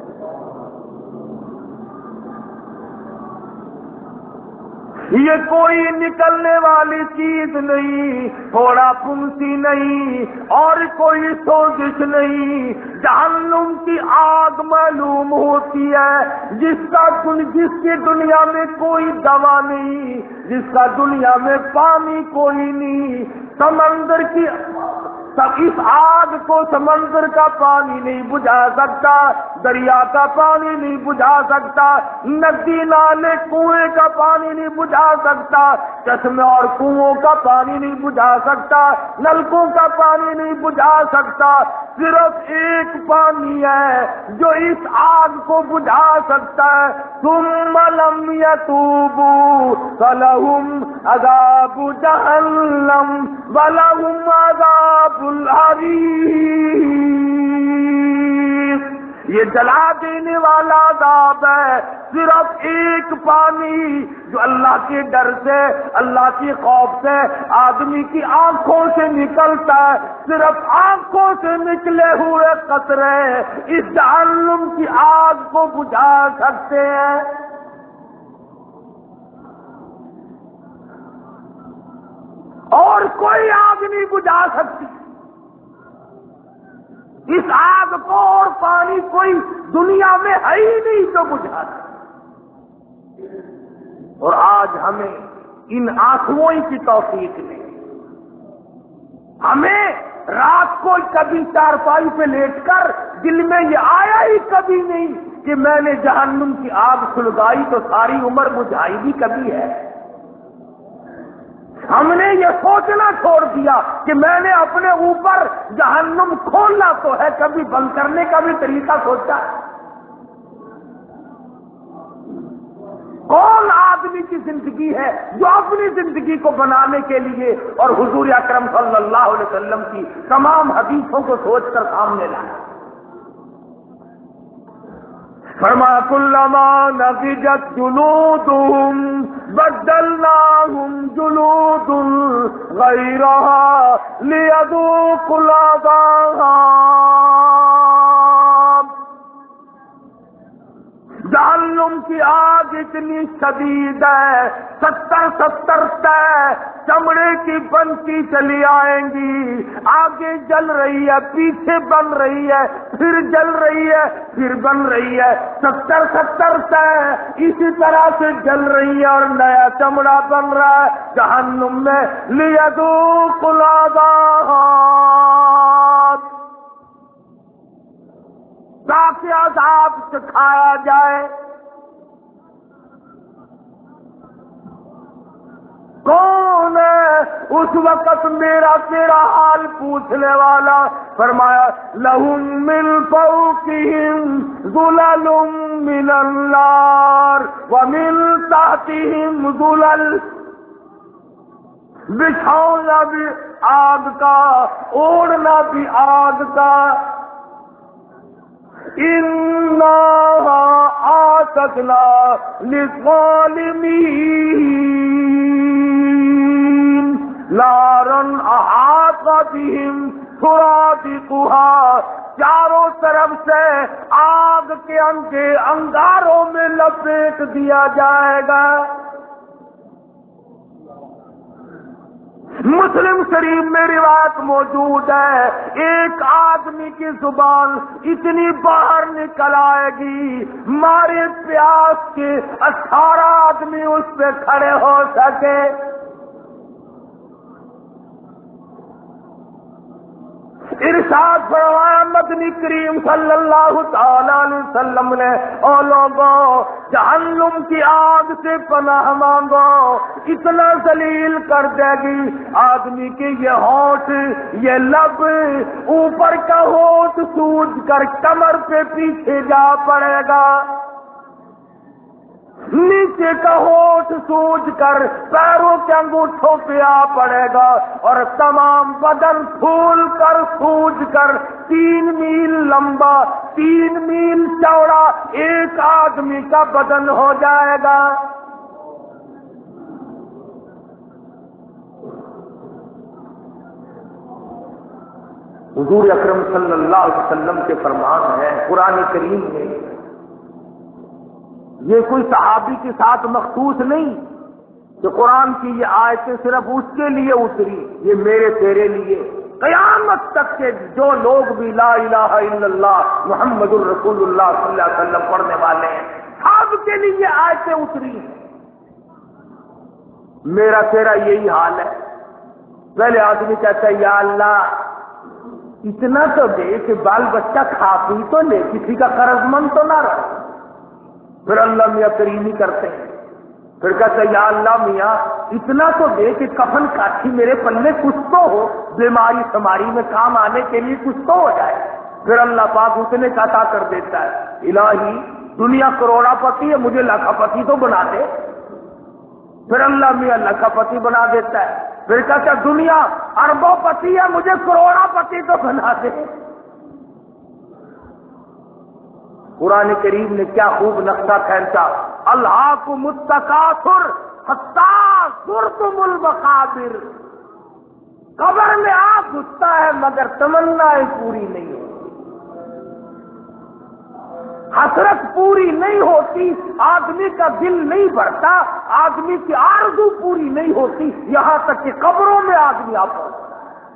یہ کوئی نکلنے والی چیز نہیں، تھوڑا پھنسی نہیں اور کوئی سوزش نہیں، جہنم کی آگ معلوم ہوتی ہے، جس کی دنیا میں کوئی دوا نہیں، جس کا دنیا میں پانی کوئی نہیں، سمندر کی اس آگ کو سمندر کا پانی نہیں بجھا سکتا، دریا کا پانی نہیں بجھا سکتا، ندی نالے کنویں کا پانی نہیں بجھا سکتا، چشمے اور کنووں کا پانی نہیں بجھا سکتا، نلکوں کا پانی نہیں بجھا سکتا، صرف ایک پانی ہے جو اس آگ کو بجھا سکتا ہے۔ ثم لم یتوبوا فلہم عذاب جہنم ولہم عذاب الحریق۔ یہ جلا دینے والا عذاب ہے، صرف ایک پانی جو اللہ کے ڈر سے، اللہ کے خوف سے آدمی کی آنکھوں سے نکلتا ہے، صرف آنکھوں سے نکلے ہوئے قطرے اس جہنم کی آگ کو بجھا سکتے ہیں۔ اور کوئی آگ نہیں بجھا سکتی اس آگ کو، اور پانی کوئی دنیا میں ہے ہی نہیں جو بجھا سکے۔ اور آج ہمیں ان آنسوؤں کی توفیق نہیں، ہمیں رات کو کبھی چارپائی پہ لیٹ کر دل میں یہ آیا ہی کبھی نہیں کہ میں نے جہنم کی آگ سلگائی تو ساری عمر بجھائی بھی کبھی ہے۔ ہم نے یہ سوچنا چھوڑ دیا کہ میں نے اپنے اوپر جہنم کھولنا تو ہے، کبھی بند کرنے کا بھی طریقہ سوچا۔ کون آدمی کی زندگی ہے جو اپنی زندگی کو بنانے کے لیے اور حضور اکرم صلی اللہ علیہ وسلم کی تمام حدیثوں کو سوچ کر سامنے لایا؟ فرمایا کلما نضجت جلودهم بدلناهم جلود غیرها لیذوقوا العذاب۔ جہنم کی آگ اتنی شدید ہے، 70 چمڑے کی بنتی چلی آئیں گی، آگے جل رہی ہے، پیچھے بن رہی ہے، پھر جل رہی ہے، پھر بن رہی ہے، 70 اسی طرح سے جل رہی ہے اور نیا چمڑا بن رہا ہے جہنم میں۔ لیذوقوا العذاب، تاکہ عذاب سکھایا جائے۔ کون ہے اس وقت میرا تیرا حال پوچھنے والا؟ فرمایا لہم من فوقہم ظلل من النار ومن تحتہم ظلل، بچھونا بھی آگ کا، اوڑھنا بھی آگ کا۔ اِنَّا أَعْتَدْنَا لِلظَّالِمِينَ نَارًا أَحَاطَ بِهِمْ سُرَادِقُهَا، چاروں طرف سے آگ کے انگاروں میں لپیٹ دیا جائے گا۔ مسلم شریف میں روایت موجود ہے، ایک آدمی کی زبان اتنی باہر نکل آئے گی مارے پیاس کے 18 آدمی اس پہ کھڑے ہو سکے۔ ارشاد فرمایا مدنی کریم صلی اللہ تعالی علیہ وسلم نے، او لوگوں جہنم کی آگ سے پناہ مانگو، اتنا ذلیل کر دے گی آدمی کے یہ ہونٹ، یہ لب، اوپر کا ہونٹ سوج کر کمر پہ پیچھے جا پڑے گا، نیچے کا ہونٹ سوج کر پیروں کے انگوٹھوں پہ آ پڑے گا، اور تمام بدن پھول کر سوج کر 3 میل لمبا 3 میل چوڑا ایک آدمی کا بدن ہو جائے گا۔ حضور اکرم صلی اللہ علیہ وسلم کے فرمان ہے قرآن کریم میں، یہ کوئی صحابی کے ساتھ مخصوص نہیں کہ قرآن کی یہ آیتیں صرف اس کے لیے اتری، یہ میرے تیرے لیے، قیامت تک کے جو لوگ بھی لا الہ الا اللہ محمد الرسول اللہ صلی اللہ علیہ وسلم پڑھنے والے ہیں، سب کے لیے یہ آیتیں اتری ہیں۔ میرا تیرا یہی حال ہے۔ پہلے آدمی کہتا ہے یا اللہ اتنا تو دے کہ بال بچہ کھا پی تو لے، کسی کا قرض مند تو نہ رہے۔ پھر اللہ میاں کریمی کرتے ہیں، پھر کہتے یا اللہ میاں اتنا تو دے کہ کفن کاٹھی میرے پلے کچھ تو ہو، بیماری سماری میں کام آنے کے لیے کچھ تو ہو جائے۔ پھر اللہ پاک اتنے کا عطا کر دیتا ہے، الہی دنیا کروڑا پتی ہے، مجھے لاکھا پتی تو بنا دے۔ پھر اللہ میاں لاکھا پتی بنا دیتا ہے، پھر کہتا دنیا اربوں پتی ہے، مجھے کروڑا پتی تو بنا دے۔ قرآن کریم نے کیا خوب نقشہ کھینچا، الہاکم التکاثر حتی زرتم المقابر، قبر میں آ گھستا ہے مگر تمنائیں پوری نہیں ہوتی، حسرت پوری نہیں ہوتی، آدمی کا دل نہیں بھرتا، آدمی کی آرزو پوری نہیں ہوتی، یہاں تک کہ قبروں میں آدمی آ پہنچتا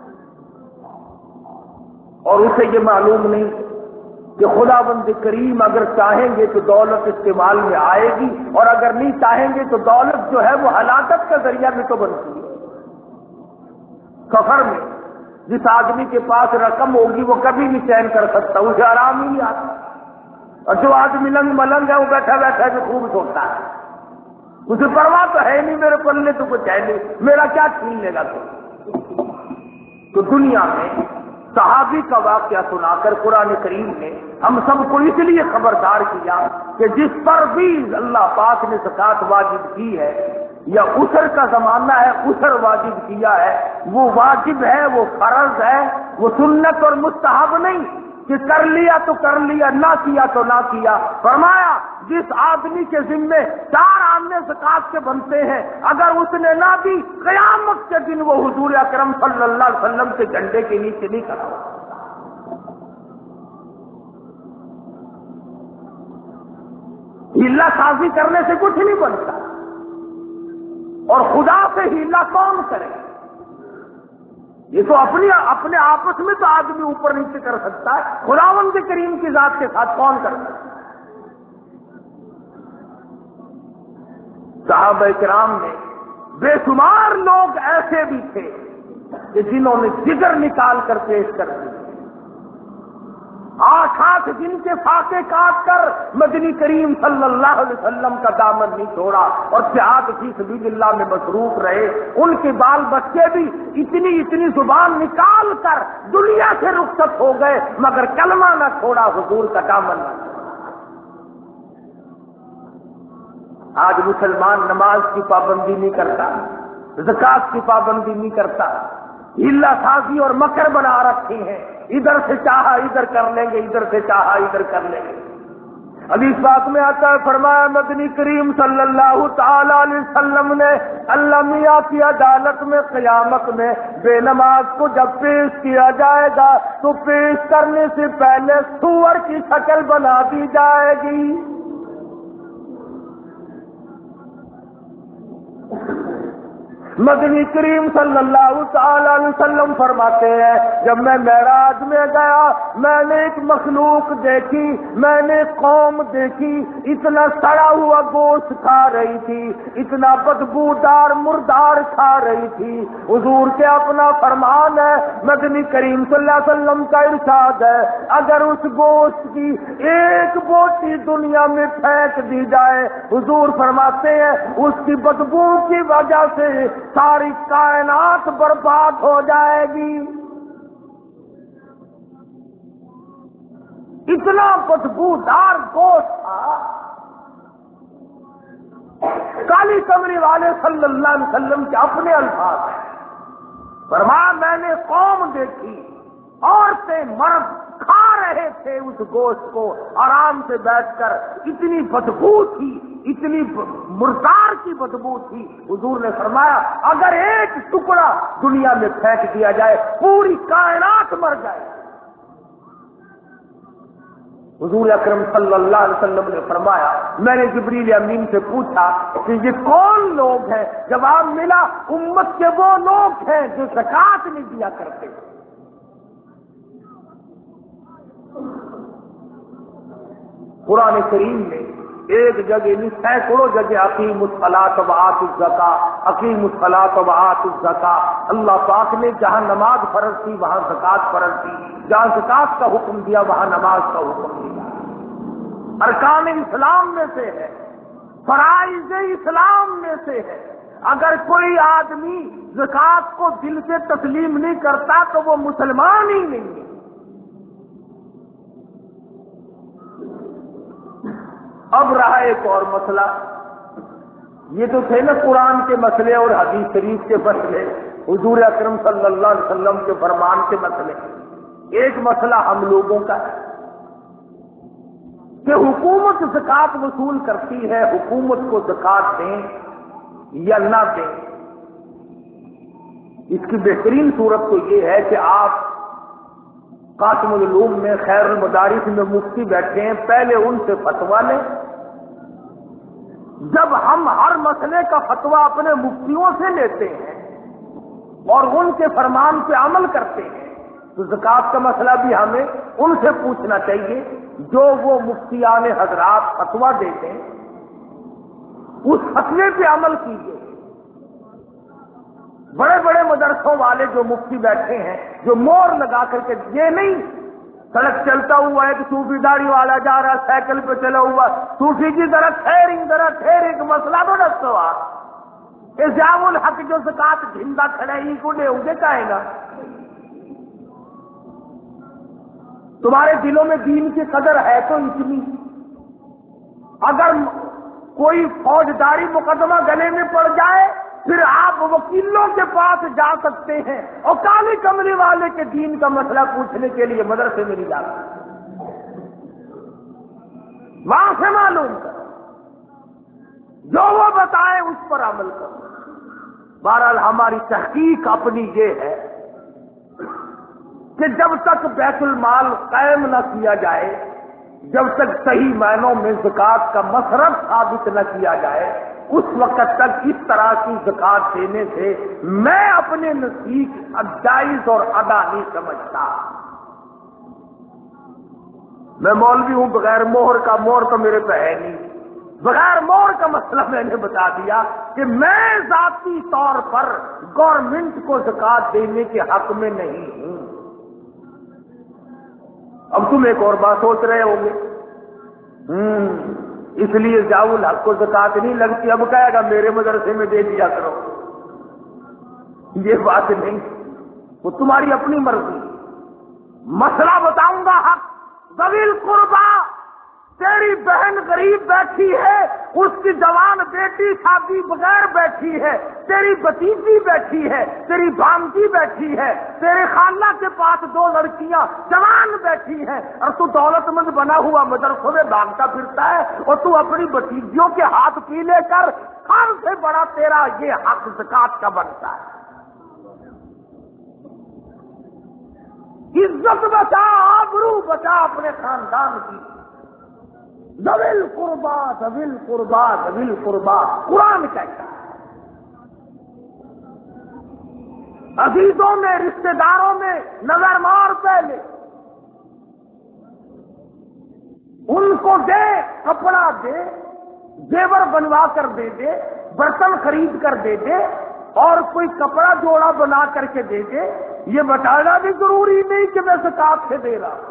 اور اسے یہ معلوم نہیں کہ خداوند کریم اگر چاہیں گے تو دولت استعمال میں آئے گی، اور اگر نہیں چاہیں گے تو دولت جو ہے وہ ہلاکت کا ذریعہ بھی تو بنتی ہے۔ سفر میں جس آدمی کے پاس رقم ہوگی وہ کبھی نہیں چین کر سکتا، اسے آرام ہی نہیں آتا، اور جو آدمی لنگ ملنگ ہے وہ بیٹھا بیٹھا بھی خوب سوتا ہے، اسے پرواہ تو ہے نہیں، میرے پلے تو کچھ ہے نہیں، میرا کیا چھین لے گا تو دنیا میں صحابی کا واقعہ سنا کر قرآن کریم نے ہم سب کو اس لیے خبردار کیا کہ جس پر بھی اللہ پاک نے زکوٰۃ واجب کی ہے یا اسر کا زمانہ ہے اسر واجب کیا ہے، وہ واجب ہے، وہ فرض ہے، وہ سنت اور مستحب نہیں کہ کر لیا تو کر لیا، نہ کیا تو نہ کیا۔ فرمایا جس آدمی کے ذمے 4 آنے زکوٰۃ کے بنتے ہیں، اگر اس نے نہ دی قیامت کے دن وہ حضور اکرم صلی اللہ علیہ وسلم کے جھنڈے کے نیچے نہیں کھڑا ہو۔ ہیلا سازی کرنے سے کچھ نہیں بنتا، اور خدا سے ہیلا کون کرے؟ یہ تو اپنے آپس میں تو آدمی اوپر نیچے کر سکتا ہے، خداوند کریم کی ذات کے ساتھ کون کر سکتا ہے؟ صحابہ کرام میں بے شمار لوگ ایسے بھی تھے کہ جنہوں نے جگر نکال کر پیش کر دی، 8 دن کے فاقے کاٹ کر مدنی کریم صلی اللہ علیہ وسلم کا دامن نہیں چھوڑا اور جہاد فی سبیل اللہ میں مصروف رہے۔ ان کے بال بچے بھی اتنی زبان نکال کر دنیا سے رخصت ہو گئے مگر کلمہ نہ چھوڑا، حضور کا دامن نہ چھوڑا۔ آج مسلمان نماز کی پابندی نہیں کرتا، زکوٰۃ کی پابندی نہیں کرتا، ہیلا سازی اور مکر بنا رکھے ہیں، ادھر سے چاہا ادھر کر لیں گے، ادھر سے چاہا ادھر کر لیں گے۔ حدیث پاک میں آتا ہے، فرمایا مدنی کریم صلی اللہ تعالی علیہ وسلم نے اللہ میاں کی عدالت میں قیامت میں بے نماز کو جب پیش کیا جائے گا تو پیش کرنے سے پہلے سور کی شکل بنا دی جائے گی۔ مدنی کریم صلی اللہ تعالی علیہ وسلم فرماتے ہیں جب میں معراج میں گیا میں نے ایک مخلوق دیکھی، میں نے قوم دیکھی، اتنا سڑا ہوا گوشت کھا رہی تھی، اتنا بدبودار مردار کھا رہی تھی۔ حضور کے اپنا فرمان ہے، مدنی کریم صلی اللہ علیہ وسلم کا ارشاد ہے، اگر اس گوشت کی ایک بوٹی دنیا میں پھینک دی جائے، حضور فرماتے ہیں اس کی بدبو کی وجہ سے ساری کائنات برباد ہو جائے گی۔ اتنا بدبودار گوشت تھا۔ کالی کمری والے صلی اللہ علیہ وسلم کے اپنے الفاظ ہیں، فرمایا میں نے قوم دیکھی، عورتیں مرد کھا رہے تھے اس گوشت کو آرام سے بیٹھ کر، اتنی بدبو تھی، اتنی مردار کی بدبو تھی۔ حضور نے فرمایا اگر ایک ٹکڑا دنیا میں پھینک دیا جائے پوری کائنات مر جائے۔ حضور اکرم صلی اللہ علیہ وسلم نے فرمایا میں نے جبریل امین سے پوچھا کہ یہ کون لوگ ہیں؟ جواب ملا امت کے وہ لوگ ہیں جو زکوٰۃ نہیں دیا کرتے۔ قرآن کریم میں ایک جگہ نہیں سینکڑوں جگہ اقیم الصلاۃ وآتوا الزکاۃ، اقیم الصلاۃ وآتوا الزکاۃ، اللہ پاک نے جہاں نماز فرض کی وہاں زکوٰۃ فرض کی۔ جہاں زکات کا حکم دیا وہاں نماز کا حکم دیا. ارکان اسلام میں سے ہے، فرائض اسلام میں سے ہے. اگر کوئی آدمی زکات کو دل سے تسلیم نہیں کرتا تو وہ مسلمان ہی نہیں ہے. اب رہا ایک اور مسئلہ. یہ تو تھے نا قرآن کے مسئلے اور حدیث شریف کے مسئلے، حضور اکرم صلی اللہ علیہ وسلم کے فرمان کے مسئلے. ایک مسئلہ ہم لوگوں کا ہے کہ حکومت زکات وصول کرتی ہے، حکومت کو زکات دیں یا نہ دیں. اس کی بہترین صورت تو یہ ہے کہ آپ قاسم العلوم میں خیر المدارس میں مفتی بیٹھے ہیں، پہلے ان سے فتویٰ لیں. جب ہم ہر مسئلے کا فتویٰ اپنے مفتیوں سے لیتے ہیں اور ان کے فرمان پہ عمل کرتے ہیں تو زکات کا مسئلہ بھی ہمیں ان سے پوچھنا چاہیے جو وہ مفتیان حضرات فتویٰ دیتے ہیں. اس فتوے پہ عمل کیجیے. بڑے بڑے مدرسوں والے جو مفتی بیٹھے ہیں جو مور لگا کر کے، یہ نہیں سڑک چلتا ہوا ایک صوفی داڑھی والا جا رہا سائیکل پہ چلا ہوا، صوفی جی ذرا ٹھہر ایک مسئلہ تو ڈسو ایزام الحق جو زکات زندہ کھڑے ہی کو لے مجھے کہے گا. تمہارے دلوں میں دین کی قدر ہے تو اتنی. اگر کوئی فوجداری مقدمہ گلے میں پڑ جائے پھر آپ وکیلوں کے پاس جا سکتے ہیں اور کالی کملی والے کے دین کا مسئلہ پوچھنے کے لیے مدرسے میں نہیں جا سکتے. وہاں سے معلوم کرو، جو وہ بتائے اس پر عمل کرو. بہرحال ہماری تحقیق اپنی یہ ہے کہ جب تک بیت المال قائم نہ کیا جائے، جب تک صحیح معنوں میں زکات کا مصرف ثابت نہ کیا جائے، اس وقت تک اس طرح کی زکات دینے سے میں اپنے نزدیک جائز اور ادا نہیں سمجھتا. میں مولوی ہوں، بغیر مہر کا، مہر تو میرے پہ ہے نہیں. بغیر مہر کا مسئلہ میں نے بتا دیا کہ میں ذاتی طور پر گورنمنٹ کو زکات دینے کے حق میں نہیں ہوں. اب تم ایک اور بات سوچ رہے ہوں گے، اس لیے ضیاء الحق کو زکات نہیں لگتی، اب کہے گا میرے مدرسے میں دے دیا کرو. یہ بات نہیں، وہ تمہاری اپنی مرضی. مسئلہ بتاؤں گا. حق ذوی القربا، تیری بہن غریب بیٹھی ہے، اس کی جوان بیٹی شادی بغیر بیٹھی ہے، تیری بھتیجی بیٹھی ہے، تیری بھانجی بیٹھی ہے، تیرے خالہ کے پاس 2 لڑکیاں جوان بیٹھی ہیں اور تو دولت مند بنا ہوا مدرسوں میں بھاگتا پھرتا ہے اور تو اپنی بھتیجیوں کے ہاتھ پی لے کر، سب سے بڑا تیرا یہ حق زکات کا بنتا ہے. عزت بچا، آبرو بچا اپنے خاندان کی. ذوی القربا، ذوی القربا، ذوی القربا قرآن کہتا ہے. عزیزوں میں، رشتہ داروں میں نظر مار پہلے. ان کو دے، کپڑا دے، زیور بنوا کر دے دے، برتن خرید کر دے دے اور کوئی کپڑا جوڑا بنا کر کے دے دے. یہ بتانا بھی ضروری نہیں کہ میں زکات سے دے رہا،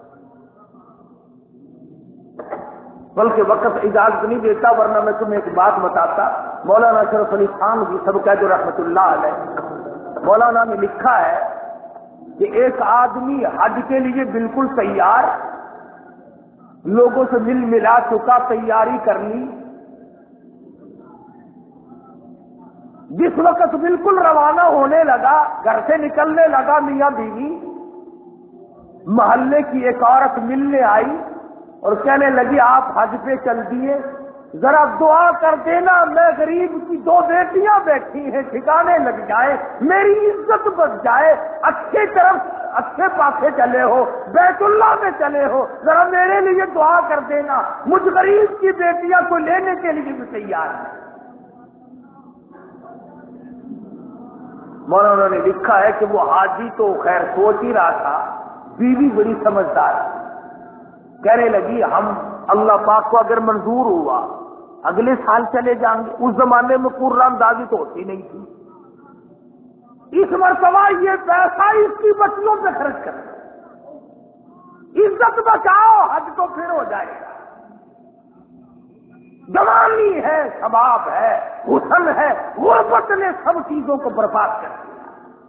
بلکہ وقت اجازت نہیں دیتا. ورنہ میں تمہیں ایک بات بتاتا. مولانا اشرف علی خان جی سب کہہ دو رحمت اللہ علیہ، مولانا نے لکھا ہے کہ ایک آدمی حج کے لیے بالکل تیار، لوگوں سے مل ملا چکا، تیاری کر لی. جس وقت بالکل روانہ ہونے لگا، گھر سے نکلنے لگا، میاں بیوی، محلے کی ایک عورت ملنے آئی اور کہنے لگی آپ حج پہ چل دیے، ذرا دعا کر دینا، میں غریب کی 2 بیٹیاں بیٹھی ہیں، ٹھکانے لگ جائے، میری عزت بچ جائے، اچھے پاسے چلے ہو، بیت اللہ میں چلے ہو، ذرا میرے لیے دعا کر دینا. مجھ غریب کی بیٹیاں کو لینے کے لیے بھی تیار ہے. مولانا نے لکھا ہے کہ وہ حاجی تو خیر سوچ ہی رہا تھا، بیوی بڑی سمجھدار کہنے لگی ہم اللہ پاک کو اگر منظور ہوا اگلے سال چلے جائیں گے. اس زمانے میں قرہ اندازی تو ہوتی نہیں تھی. اس مرتبہ یہ پیسہ اس کی بچیوں پہ خرچ کر عزت بچاؤ، حج تو پھر ہو جائے گا۔ جوانی ہے، شباب ہے، حسن ہے، غربت نے سب چیزوں کو برباد کر دیا۔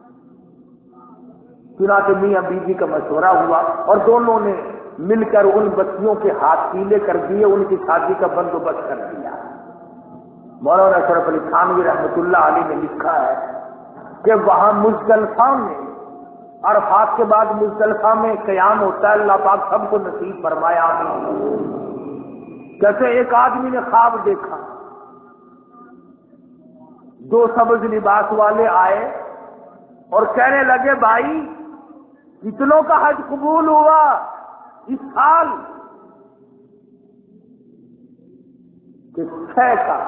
چنانچہ میاں بیوی کا مشورہ ہوا اور دونوں نے مل کر ان بچیوں کے ہاتھ پیلے کر دیے، ان کی شادی کا بندوبست کر دیا۔ مولانا اشرف علی تھانوی رحمۃ اللہ علیہ نے لکھا ہے کہ وہاں مزدلفہ میں، عرفات کے بعد مزدلفہ میں قیام ہوتا ہے، اللہ پاک سب کو نصیب فرمایا۔ جیسے ایک آدمی نے خواب دیکھا، دو سبز لباس والے آئے اور کہنے لگے بھائی کتنوں کا حج قبول ہوا اس سال؟ کہ 6 کا،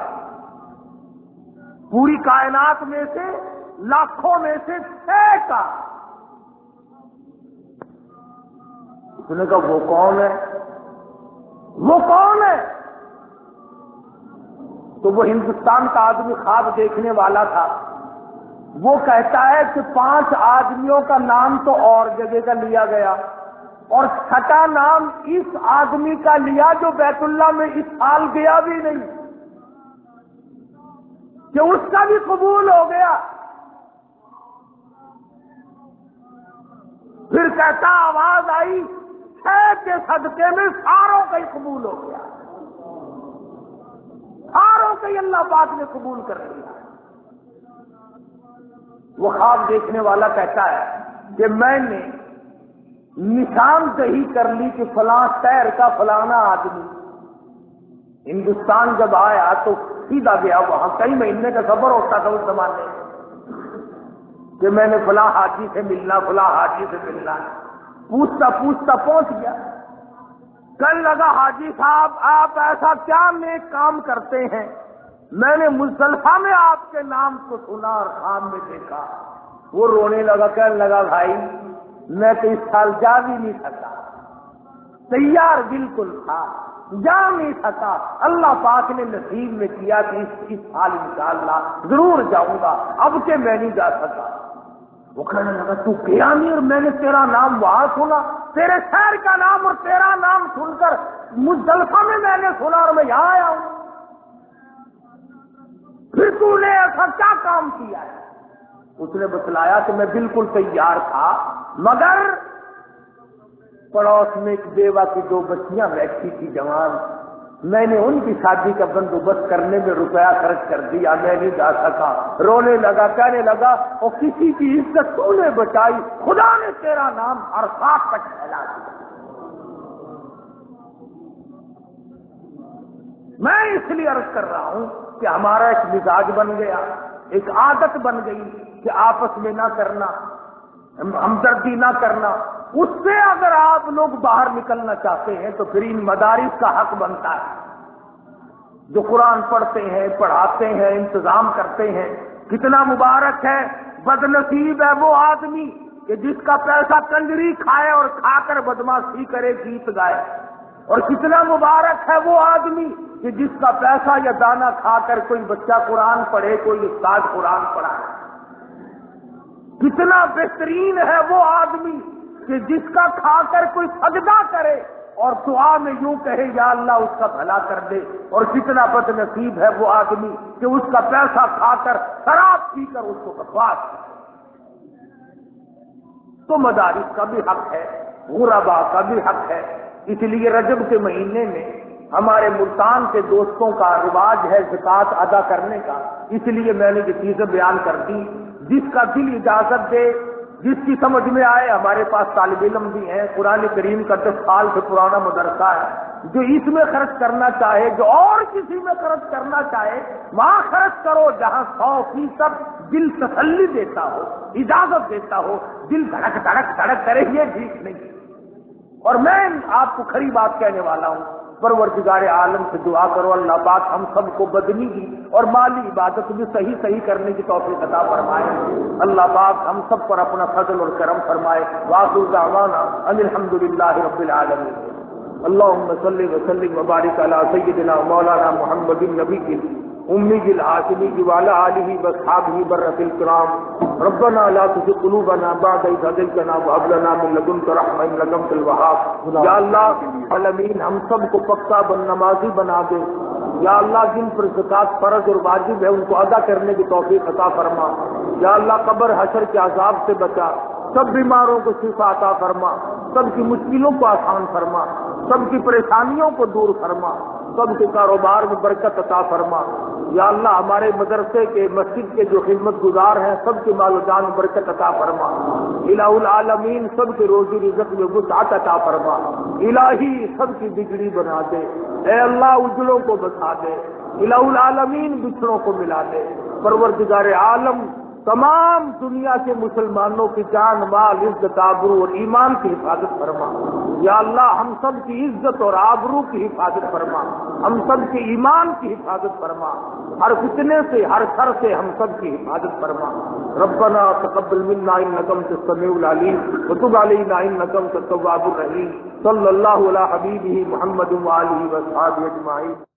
پوری کائنات میں سے لاکھوں میں سے 6 کا۔ اس نے کہا وہ کون ہے؟ وہ کون ہے؟ تو وہ ہندوستان کا آدمی خواب دیکھنے والا تھا، وہ کہتا ہے کہ 5 آدمیوں کا نام تو اور جگہ کا لیا گیا اور 6واں نام اس آدمی کا لیا جو بیت اللہ میں اس سال گیا بھی نہیں، کہ اس کا بھی قبول ہو گیا۔ پھر کہتا آواز آئی 6 کے صدقے میں ساروں کا ہی قبول ہو گیا، ساروں کا ہی اللہ پاک نے قبول کر لیا۔ وہ خواب دیکھنے والا کہتا ہے کہ میں نے نشان دہی کر لی کہ فلاں شہر کا فلانا آدمی ہندوستان جب آیا تو سیدھا گیا، وہاں کئی مہینے کا سفر ہوتا تھا اس زمانے میں، کہ میں نے فلاں حاجی سے ملنا، فلاں حاجی سے ملنا، پوچھتا پوچھتا پہنچ گیا۔ کہنے لگا حاجی صاحب آپ ایسا کیا نیک کام کرتے ہیں؟ میں نے مزدلفہ میں آپ کے نام کو سنا اور خواب میں دیکھا۔ وہ رونے لگا، کہنے لگا بھائی میں تو اس سال جا بھی نہیں سکا، تیار بالکل تھا، جا نہیں سکا، اللہ پاک نے نصیب میں کیا کہ اس سال انشاءاللہ ضرور جاؤں گا، اب کہ میں نہیں جا سکا۔ وہ کہنے لگا تو گیا نہیں اور میں نے تیرا نام وہاں سنا، تیرے شہر کا نام اور تیرا نام سن کر مزدلفہ میں نے سنا اور میں یہاں آیا ہوں، پھر تو نے ایسا کیا کام کیا ہے؟ اس نے بتلایا کہ میں بالکل تیار تھا، مگر پڑوس میں ایک بیوہ کی 2 بچیاں بیٹھی تھی جوان، میں نے ان کی شادی کا بندوبست کرنے میں روپیہ خرچ کر دیا، میں نہیں جا سکا۔ رونے لگا، کہنے لگا اور کسی کی عزت تو نے بچائی، خدا نے تیرا نام عرفات تک پھیلا دیا۔ میں اس لیے عرض کر رہا ہوں کہ ہمارا ایک مزاج بن گیا، ایک عادت بن گئی کہ آپس میں نہ کرنا، ہمدردی نہ کرنا۔ اس سے اگر آپ لوگ باہر نکلنا چاہتے ہیں تو پھر ان مدارس کا حق بنتا ہے، جو قرآن پڑھتے ہیں، پڑھاتے ہیں، انتظام کرتے ہیں۔ کتنا مبارک ہے، بد نصیب ہے وہ آدمی کہ جس کا پیسہ کنجری کھائے اور کھا کر بدمعاشی کرے، گیت گائے، اور کتنا مبارک ہے وہ آدمی کہ جس کا پیسہ یا دانہ کھا کر کوئی بچہ قرآن پڑھے، کوئی استاد قرآن پڑھائے۔ کتنا بہترین ہے وہ آدمی کہ جس کا کھا کر کوئی سجدہ کرے اور دعا میں یوں کہے یا اللہ اس کا بھلا کر دے، اور کتنا بد نصیب ہے وہ آدمی کہ اس کا پیسہ کھا کر شراب پی کر اس کو بکواس کرے۔ تو مدارس کا بھی حق ہے، غربا کا بھی حق ہے۔ اس لیے رجب کے مہینے میں ہمارے ملتان کے دوستوں کا رواج ہے زکوٰۃ ادا کرنے کا، اس لیے میں نے یہ چیزیں بیان کر دی۔ جس کا دل اجازت دے، جس کی سمجھ میں آئے، ہمارے پاس طالب علم بھی ہیں، قرآن کریم کا 10 سال سے پرانا مدرسہ ہے، جو اس میں خرچ کرنا چاہے، جو اور کسی میں خرچ کرنا چاہے وہاں خرچ کرو جہاں 100% دل تسلی دیتا ہو، اجازت دیتا ہو، دل دھڑک دھڑک دھڑک کرے، یہ ٹھیک نہیں۔ اور میں آپ کو کھری بات کہنے والا ہوں، پروردگار عالم سے دعا کرو اللہ پاک ہم سب کو بدنی کی اور مالی عبادت بھی صحیح کرنے کی توفیق عطا فرمائے۔ اللہ پاک ہم سب پر اپنا فضل اور کرم فرمائے۔ وآخر دعوانا ان الحمدللہ رب العالمین۔ اللہم صلی وسلم وبارک علی سیدنا مولانا محمد النبی أمه الهاشمي وعلى آله وأصحابه برة الكرام ربنا لا تزغ قلوبنا بعد إذ هديتنا وهب لنا من لدنك رحمة إنك أنت الوهاب. یا اللہ عالمین ہم سب کو پکا نمازی بنا دے. یا اللہ جن پر زکات فرض اور واجب ہے ان کو ادا کرنے کی توفیق عطا فرما. یا اللہ قبر حشر کے عذاب سے بچا. سب بیماروں کو شفا عطا فرما. سب کی مشکلوں کو آسان فرما. سب کی پریشانیوں کو دور فرما. سب کے کاروبار میں برکت عطا فرما. یا اللہ ہمارے مدرسے کے مسجد کے جو خدمت گزار ہیں سب کے مال و جان میں برکت عطا فرما. الہ العالمین سب کے روزی رزق میں وسعت عطا فرما. الہی سب کی بگڑی بنا دے. اے اللہ اجڑوں کو بچا دے. الہ العالمین بچھڑوں کو ملا دے. پروردگار عالم تمام دنیا کے مسلمانوں کی جان مال عزت آبرو اور ایمان کی حفاظت فرما. یا اللہ ہم سب کی عزت اور آبرو کی حفاظت فرما. ہم سب کے ایمان کی حفاظت فرما. ہر فتنے سے ہر شر سے ہم سب کی حفاظت فرما. ربنا تقبل منا انک انت السمیع العلیم وتب علینا انک انت التواب الرحیم. صلی اللہ علی حبیبہ محمد وآلہ وصحبہ اجمعین.